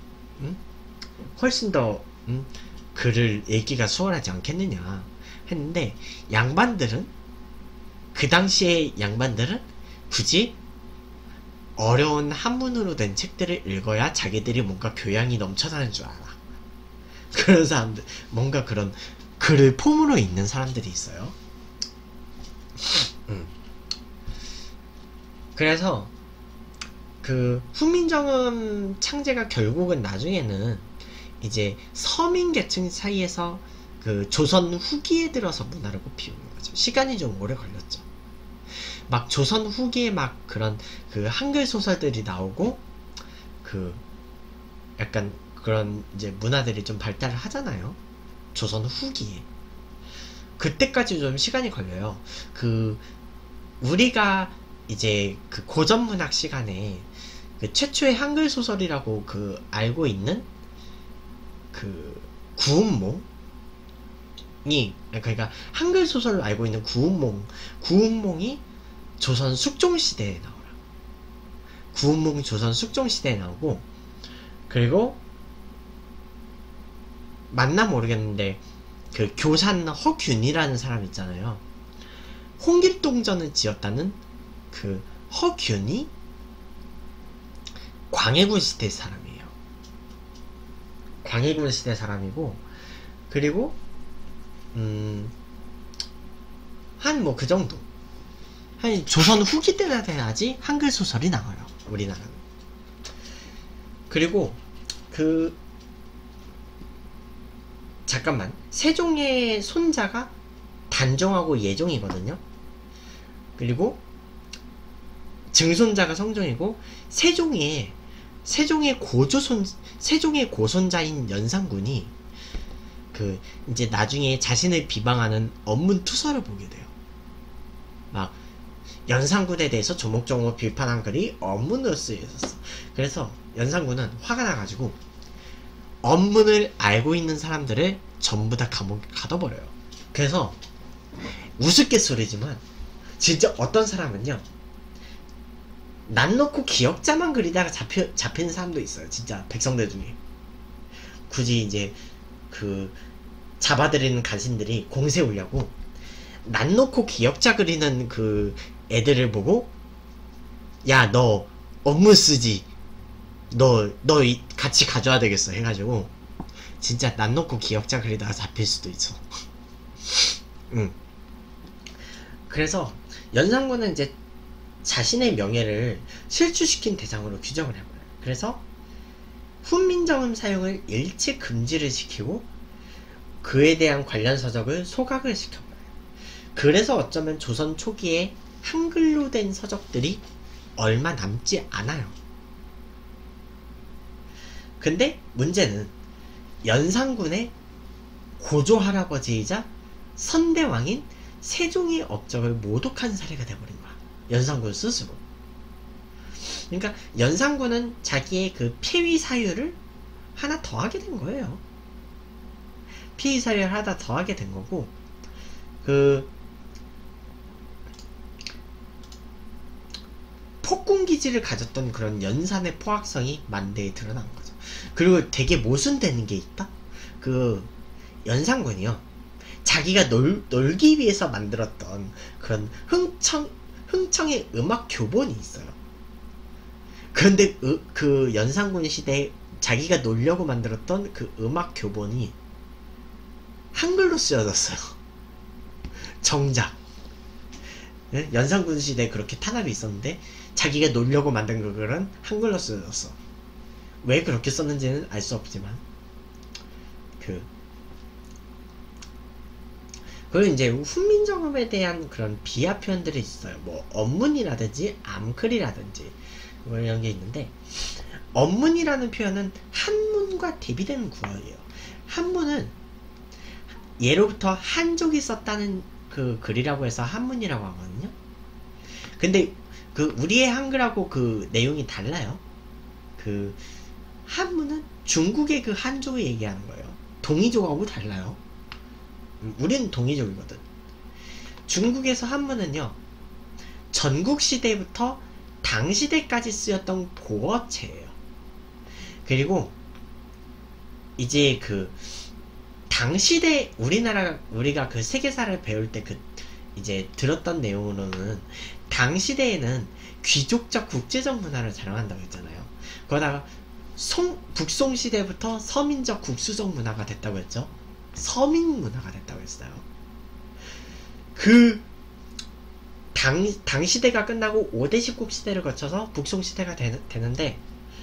훨씬 더 글을 읽기가 수월하지 않겠느냐 했는데, 양반들은, 그 당시의 양반들은 굳이 어려운 한문으로 된 책들을 읽어야 자기들이 뭔가 교양이 넘쳐나는 줄 알아. 그런 사람들, 뭔가 그런 글을 폼으로 읽는 사람들이 있어요. 그래서 그 훈민정음 창제가 결국은 나중에는 이제 서민 계층 사이에서 그 조선 후기에 들어서 문화를 꽃피우는 거죠. 시간이 좀 오래 걸렸죠. 막 조선 후기에 막 그런 그 한글 소설들이 나오고 그 약간 그런 이제 문화들이 좀 발달을 하잖아요. 조선 후기에. 그때까지 좀 시간이 걸려요. 그 우리가 이제 그 고전 문학 시간에 그 최초의 한글 소설이라고 그 알고 있는 그 구운몽이, 그러니까 한글 소설로 알고 있는 구운몽이 조선 숙종시대에 나오라. 구운몽이 조선 숙종시대에 나오고, 그리고 맞나 모르겠는데 그 교산 허균이라는 사람 있잖아요. 홍길동전을 지었다는 그 허균이 광해군 시대 사람이에요. 광해군 시대 사람이고, 그리고 한 뭐 그 정도, 한 조선 후기 때나 돼야지 한글 소설이 나와요, 우리나라는. 그리고 그 잠깐만, 세종의 손자가 단종하고 예종이거든요. 그리고 증손자가 성종이고, 세종의 고손자인 연산군이 그 이제 나중에 자신을 비방하는 언문투서를 보게 돼요. 막 연산군에 대해서 조목조목 비판한 글이 언문으로 쓰여졌어. 그래서 연산군은 화가 나가지고 언문을 알고 있는 사람들을 전부 다 감옥에 가둬버려요. 그래서 우스갯소리지만 진짜 어떤 사람은요, 난 놓고 기역자만 그리다가 잡히는 사람도 있어요. 진짜 백성들 중에. 굳이 이제 그 잡아들이는 간신들이 공세우려고 난 놓고 기역자 그리는 그 애들을 보고, 야 너 업무 쓰지, 너 같이 가져와야 되겠어 해가지고 진짜 난 놓고 기역자 그리다가 잡힐 수도 있어. 그래서 연산군은 이제 자신의 명예를 실추시킨 대상으로 규정을 해버려요. 그래서 훈민정음 사용을 일체 금지를 시키고 그에 대한 관련 서적을 소각을 시켜버려요. 그래서 어쩌면 조선 초기에 한글로 된 서적들이 얼마 남지 않아요. 근데 문제는 연산군의 고조할아버지이자 선대왕인 세종의 업적을 모독한 사례가 돼버린 거야, 연산군 스스로. 그러니까 연산군은 자기의 그 폐위 사유를 하나 더 하게 된 거예요. 폐위 사유를 하나 더 하게 된 거고, 그 폭군기지를 가졌던 그런 연산의 포악성이 만대에 드러난 거죠. 그리고 되게 모순되는 게 있다? 그 연산군이요, 자기가 놀기 위해서 만들었던 그런 흥청의 음악 교본이 있어요. 그런데 그 연산군 시대에 자기가 놀려고 만들었던 그 음악 교본이 한글로 쓰여졌어요. 정작 연산군 시대에 그렇게 탄압이 있었는데 자기가 놀려고 만든 그 글은 한글로 쓰여졌어. 왜 그렇게 썼는지는 알 수 없지만 그리고 이제 훈민정음에 대한 그런 비하 표현들이 있어요. 뭐 언문이라든지 암글이라든지 뭐 이런 게 있는데, 언문이라는 표현은 한문과 대비되는 구어예요. 한문은 예로부터 한족이 썼다는 그 글이라고 해서 한문이라고 하거든요. 근데 그 우리의 한글하고 그 내용이 달라요. 그 한문은 중국의 그 한족을 얘기하는 거예요. 동이족하고 달라요. 우리는 동이족이거든. 중국에서 한문은요, 전국시대부터 당시대까지 쓰였던 고어체예요. 그리고 이제 그 당시대 우리가 그 세계사를 배울 때 그 이제 들었던 내용으로는 당시대에는 귀족적 국제적 문화를 자랑한다고 했잖아요. 그러다가 북송 시대부터 서민적 국수적 문화가 됐다고 했죠. 서민 문화가 됐다고 했어요. 그 당시대가 끝나고 5대 10국 시대를 거쳐서 북송 시대가 되는데,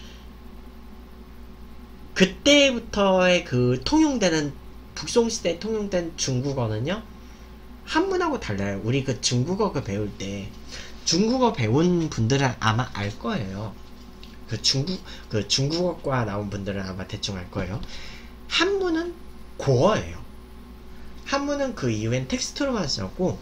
그때부터의 그 통용되는 북송 시대에 통용된 중국어는요, 한문하고 달라요. 우리 그 중국어 그 배울 때 중국어 배운 분들은 아마 알 거예요. 그 중국어과 나온 분들은 아마 대충 알 거예요. 한문은 고어예요. 한문은 그 이후엔 텍스트로만 쓰였고,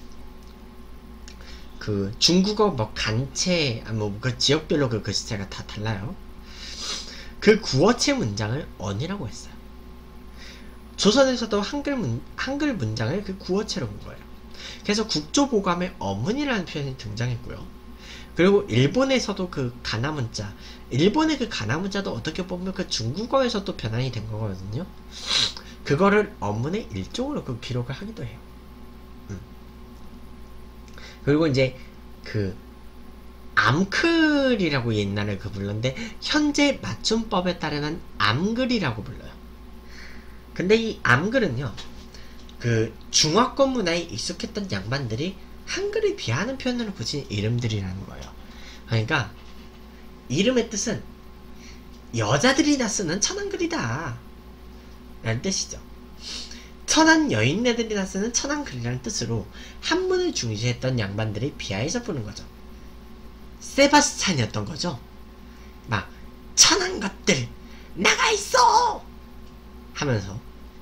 그 중국어 뭐 간체 뭐 그 지역별로 그 글씨체가 다 달라요. 그 구어체 문장을 언이라고 했어요. 조선에서도 한글 문장을 그 구어체로 본 거예요. 그래서 국조보감에 어문이라는 표현이 등장했고요. 그리고 일본에서도 그 가나문자, 일본의 그 가나문자도 어떻게 보면 그 중국어에서도 변환이 된 거거든요. 그거를 어문의 일종으로 그 기록을 하기도 해요. 그리고 이제 그 암클이라고 옛날에 그 불렀는데, 현재 맞춤법에 따르면 암글이라고 불러요. 근데 이 암글은요, 그 중화권 문화에 익숙했던 양반들이 한글을 비하하는 표현으로 붙인 이름들이라는 거예요. 그러니까 이름의 뜻은 여자들이나 쓰는 천한글이다 라는 뜻이죠. 천한 여인네들이나 쓰는 천한글이라는 뜻으로 한문을 중시했던 양반들이 비하해서 부른 거죠. 세바스찬이었던 거죠. 막 천한 것들 나가 있어 하면서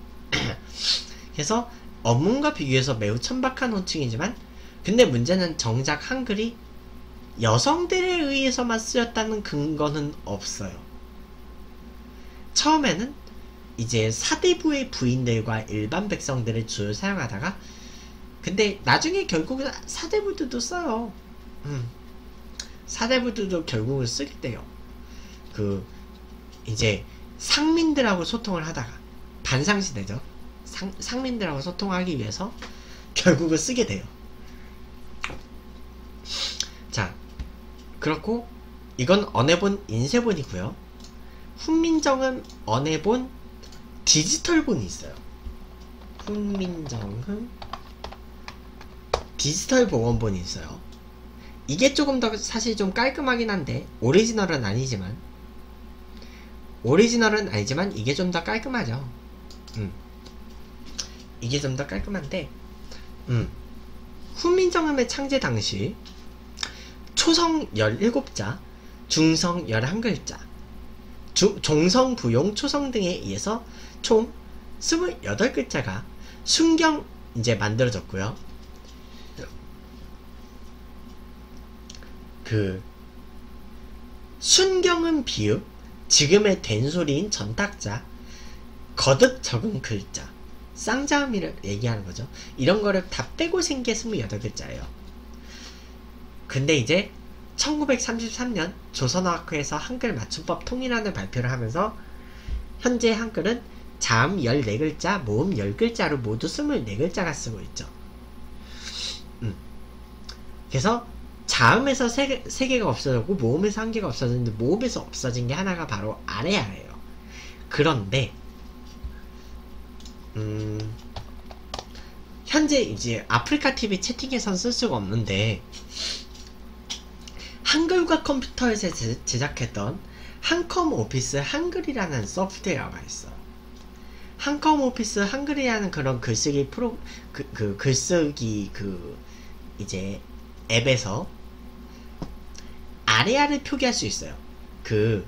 그래서 어문과 비교해서 매우 천박한 호칭이지만, 근데 문제는 정작 한글이 여성들에 의해서만 쓰였다는 근거는 없어요. 처음에는 이제 사대부의 부인들과 일반 백성들을 주로 사용하다가, 근데 나중에 결국은 사대부들도 써요. 사대부들도 결국은 쓰게 돼요. 그 이제 상민들하고 소통을 하다가, 반상시대죠. 상민들하고 소통하기 위해서 결국은 쓰게 돼요. 자, 그렇고 이건 언해본 인쇄본이고요. 훈민정음 언해본 디지털본이 있어요. 훈민정음 디지털 복원본이 있어요. 이게 조금 더 사실 좀 깔끔하긴 한데, 오리지널은 아니지만 이게 좀 더 깔끔하죠. 이게 좀 더 깔끔한데, 훈민정음의 창제 당시 초성 17자, 중성 11글자, 종성, 부용, 초성 등에 의해서 총 28글자가 순경 이제 만들어졌고요. 그 순경은 비읍, 지금의 된소리인 전탁자, 거듭 적은 글자, 쌍자음이를 얘기하는 거죠. 이런 거를 다 빼고 생긴 28글자예요. 근데 이제 1933년 조선어학회에서 한글 맞춤법 통일안을 발표를 하면서 현재 한글은 자음 14글자, 모음 10글자로 모두 24글자가 쓰고 있죠. 그래서 자음에서 3개가 없어졌고 모음에서 1개가 없어졌는데, 모음에서 없어진 게 하나가 바로 아래아예요. 그런데 현재 이제 아프리카 TV 채팅에선 쓸 수가 없는데, 한글과 컴퓨터에서 제작했던 한컴 오피스 한글이라는 소프트웨어가 있어요. 한컴 오피스 한글이라는 그런 글쓰기 글쓰기 이제 앱에서 아래아를 표기할 수 있어요. 그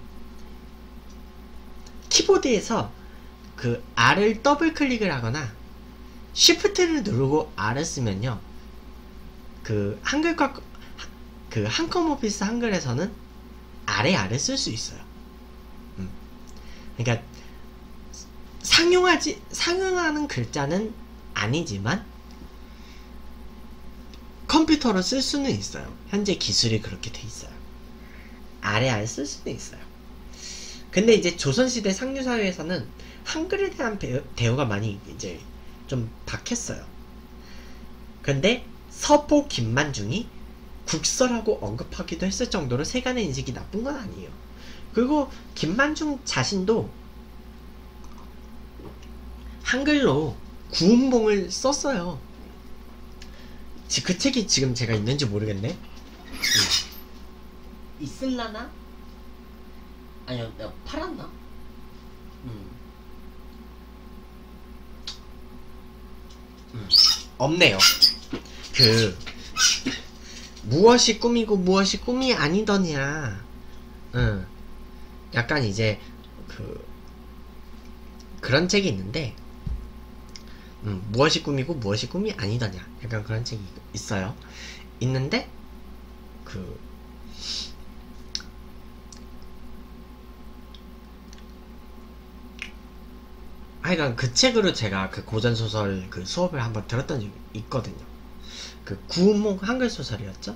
키보드에서 그 R을 더블 클릭을 하거나 Shift를 누르고 R을 쓰면요, 그 한글과 그 한컴 오피스 한글에서는 아래아를 쓸 수 있어요. 그러니까 상용하는 글자는 아니지만 컴퓨터로 쓸 수는 있어요. 현재 기술이 그렇게 돼 있어요. 아래아를 쓸 수는 있어요. 근데 이제 조선시대 상류사회에서는 한글에 대한 대우가 많이 이제 좀 박했어요. 근데 서포 김만중이 국서라고 언급하기도 했을 정도로 세간의 인식이 나쁜 건 아니에요. 그리고 김만중 자신도 한글로 구운봉을 썼어요. 그 책이 지금 제가 있는지 모르겠네. 있을라나? 아니요, 내가 팔았나? 없네요. 그 무엇이 꿈이고 무엇이 꿈이 아니더냐. 약간 이제 그런 책이 있는데, 무엇이 꿈이고 무엇이 꿈이 아니더냐. 약간 그런 책이 있어요. 있는데 하여간 그 책으로 제가 그 고전소설 그 수업을 한번 들었던 적이 있거든요. 그 구운몽 한글 소설이었죠?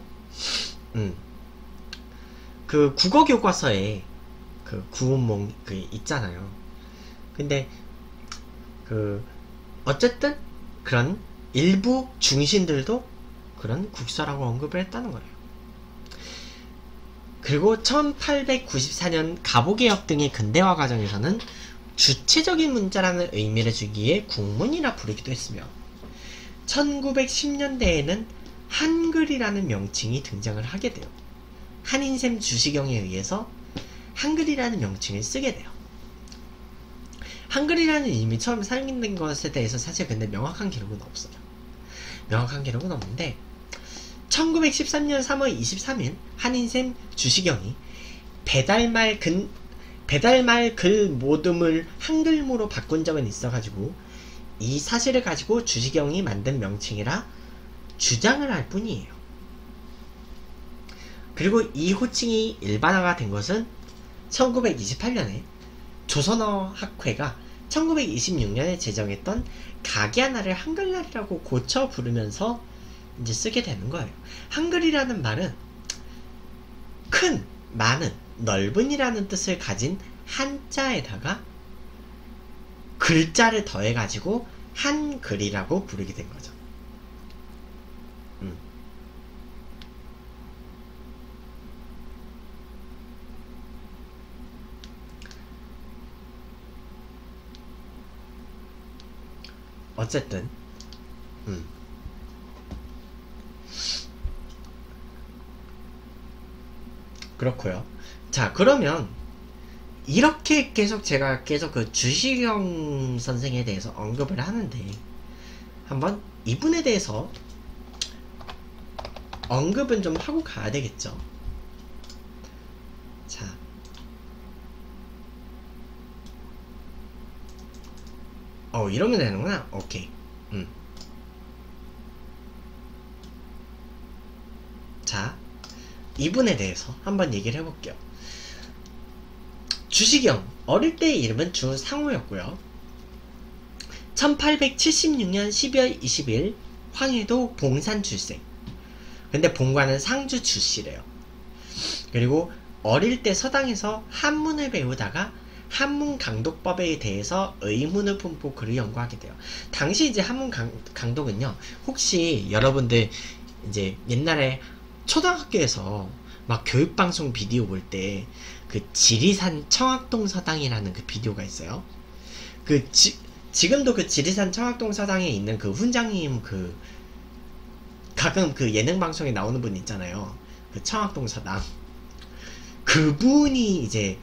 그 국어 교과서에 그 구운몽 그 있잖아요. 근데 그 어쨌든 그런 일부 중신들도 그런 국서라고 언급을 했다는 거예요. 그리고 1894년 가보개혁 등의 근대화 과정에서는 주체적인 문자라는 의미를 주기 위해 국문이라 부르기도 했으며, 1910년대에는 한글이라는 명칭이 등장을 하게 돼요. 한인샘 주시경에 의해서 한글이라는 명칭을 쓰게 돼요. 한글이라는 이름이 처음 사용된 것에 대해서 사실 근데 명확한 기록은 없어요. 명확한 기록은 없는데 1913년 3월 23일 한인샘 주시경이 배달말 글 모듬을 한글모로 바꾼 적은 있어가지고 이 사실을 가지고 주시경이 만든 명칭이라 주장을 할 뿐이에요. 그리고 이 호칭이 일반화가 된 것은 1928년에 조선어학회가 1926년에 제정했던 가기하나를 한글날이라고 고쳐 부르면서 이제 쓰게 되는 거예요. 한글이라는 말은 큰, 많은, 넓은이라는 뜻을 가진 한자에다가 글자를 더해가지고 한글이라고 부르게 된 거죠. 어쨌든 그렇고요. 자, 그러면 이렇게 제가 계속 그 주시경 선생에 대해서 언급을 하는데, 한번 이분에 대해서 언급은 좀 하고 가야 되겠죠. 자, 이러면 되는구나. 오케이. 자, 이분에 대해서 한번 얘기를 해볼게요. 주시경, 어릴 때의 이름은 주상우였고요. 1876년 12월 20일 황해도 봉산 출생. 근데 본관은 상주 주씨래요. 그리고 어릴 때 서당에서 한문을 배우다가 한문 강독법에 대해서 의문을 품고 글을 연구하게 돼요. 당시 이제 한문 강독은요, 혹시 여러분들 이제 옛날에 초등학교에서 막 교육방송 비디오 볼 때 그 지리산 청학동 서당이라는 그 비디오가 있어요. 지금도 그 지리산 청학동 서당에 있는 그 훈장님 가끔 그 예능 방송에 나오는 분 있잖아요. 그 청학동 서당. 그분이 이제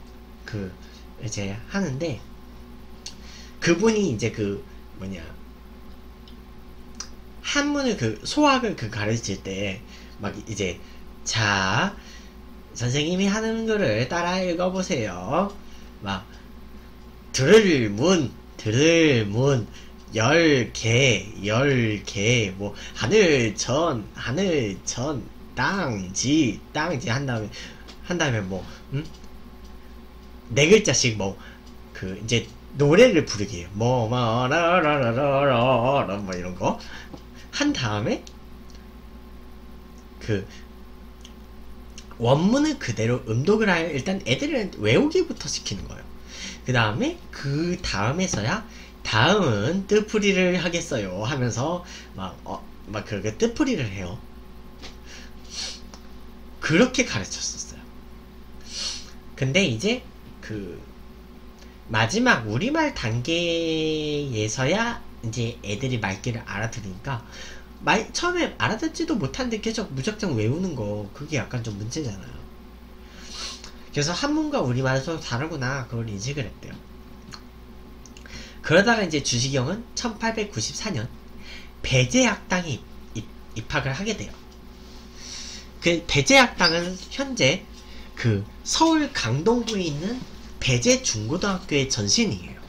하는데, 그분이 이제 한문을 소학을 가르칠 때 막 이제, 자, 선생님이 하는 거를 따라 읽어보세요. 막 들을문 10개 뭐 하늘천 땅지 한 다음에 뭐 네 글자씩 뭐 그 이제 노래를 부르기 라라라라라라 뭐 이런 거 한 다음에 그 원문을 그대로 음독을 하여 일단 애들은 외우기부터 시키는 거예요. 그 다음에서야 다음은 뜻풀이를 하겠어요 하면서 막 그렇게 뜻풀이를 해요. 그렇게 가르쳤었어요. 근데 이제 그 마지막 우리말 단계에서야 이제 애들이 말귀를 알아들으니까 처음에 알아듣지도 못하는데 계속 무작정 외우는 거 그게 약간 좀 문제잖아요. 그래서 한문과 우리말은 서로 다르구나 그걸 인식을 했대요. 그러다가 이제 주시경은 1894년 배제학당에 입학을 하게 돼요. 그 배제학당은 현재 그 서울 강동구에 있는 배제중고등학교의 전신이에요.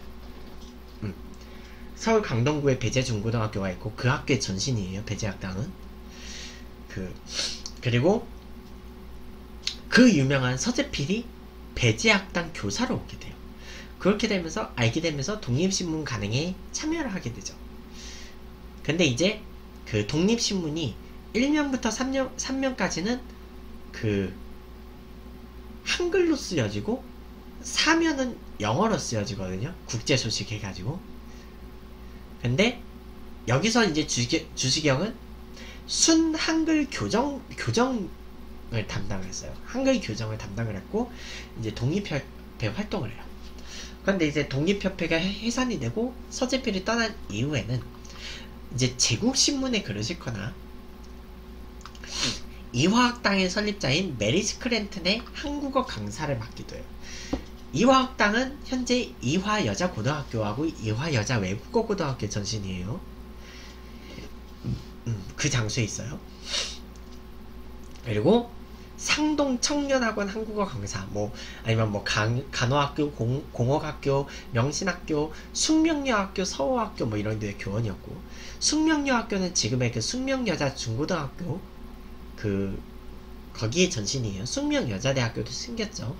서울 강동구에 배제중고등학교가 있고 그 학교의 전신이에요. 배제학당은. 그리고 그 유명한 서재필이 배제학당 교사로 오게 돼요. 그렇게 되면서 알게 되면서 독립신문 간행에 참여를 하게 되죠. 근데 이제 그 독립신문이 1면부터 3면까지는 그 한글로 쓰여지고 4면은 영어로 쓰여지거든요. 국제 소식 해가지고. 근데 여기서 이제 주시경은 순 한글 교정을 담당을 했어요. 한글 교정을 담당을 했고 이제 독립협회 활동을 해요. 그런데 이제 독립협회가 해산이 되고 서재필이 떠난 이후에는 이제 제국신문에 글을 싣거나 이화학당의 설립자인 메리 스크랜튼의 한국어 강사를 맡기도 해요. 이화학당은 현재 이화여자고등학교하고 이화여자외국어고등학교 전신이에요. 그 장소에 있어요. 그리고 상동 청년학원 한국어 강사, 아니면 간호학교, 공업학교, 명신학교, 숙명여학교, 서호학교 이런 데의 교원이었고, 숙명여학교는 지금의 그 숙명여자 중고등학교 거기에 전신이에요. 숙명여자대학교도 생겼죠.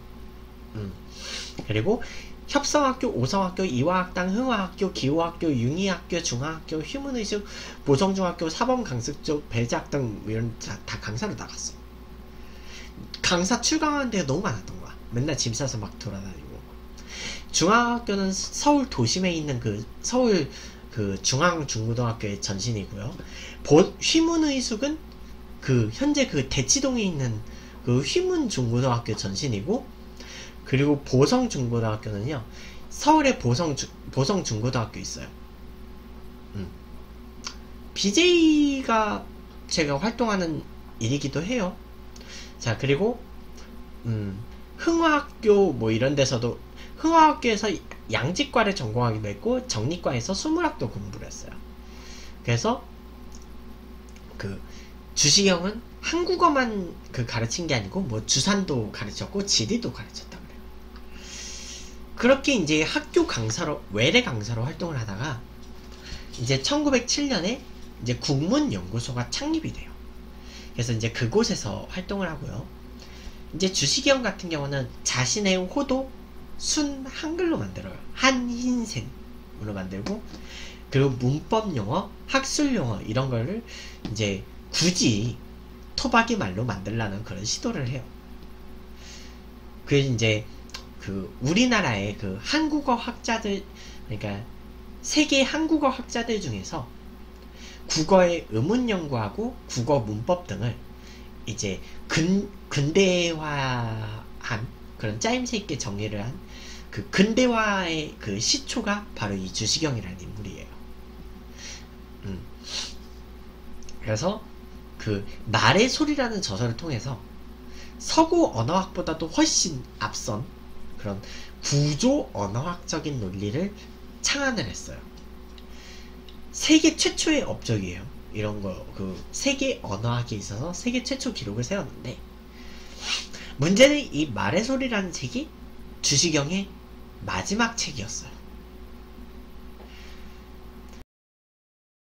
그리고 협성학교, 오성학교, 이화학당, 흥화학교, 기호학교, 융희학교, 중화학교, 휴문의식, 보성중학교, 사범강습조, 배제학당 이런 다 강사로 나갔어. 강사 출강하는 데가 너무 많았던 거야. 맨날 짐 싸서 막 돌아다니고. 중앙학교는 서울 도심에 있는 그 서울 그 중앙중고등학교의 전신이고요. 휘문의숙은 그 현재 그 대치동에 있는 그 휘문중고등학교 전신이고, 그리고 보성중고등학교는요 서울에 보성중고등학교 있어요. BJ가 제가 활동하는 일이기도 해요. 자, 그리고 흥화학교 이런 데서도 흥화학교에서 양직과를 전공하기도 했고 정리과에서 수물학도 공부를 했어요. 그래서 그 주시경은 한국어만 가르친 게 아니고 주산도 가르쳤고 지리도 가르쳤다 그래요. 그렇게 이제 학교 강사로 외래 강사로 활동을 하다가 이제 1907년에 이제 국문연구소가 창립이 돼요. 그래서 이제 그곳에서 활동을 하고요. 이제 주시경 같은 경우는 자신의 호도 순 한글로 만들어요. 한흰생으로 만들고, 그리고 문법 용어, 학술 용어 이런 거를 이제 굳이 토박이 말로 만들라는 그런 시도를 해요. 그래서 이제 그 우리나라의 그 한국어 학자들, 그러니까 세계 한국어 학자들 중에서 국어의 의문 연구하고 국어 문법 등을 이제 근대화한 그런 짜임새 있게 정리를 한 그 근대화의 그 시초가 바로 이 주시경이라는 인물이에요. 그래서 그 말의 소리라는 저서를 통해서 서구 언어학보다도 훨씬 앞선 그런 구조 언어학적인 논리를 창안을 했어요. 세계 최초의 업적이에요. 이런 거, 그 세계 언어학에 있어서 세계 최초 기록을 세웠는데, 문제는 이 말의 소리라는 책이 주시경의 마지막 책이었어요.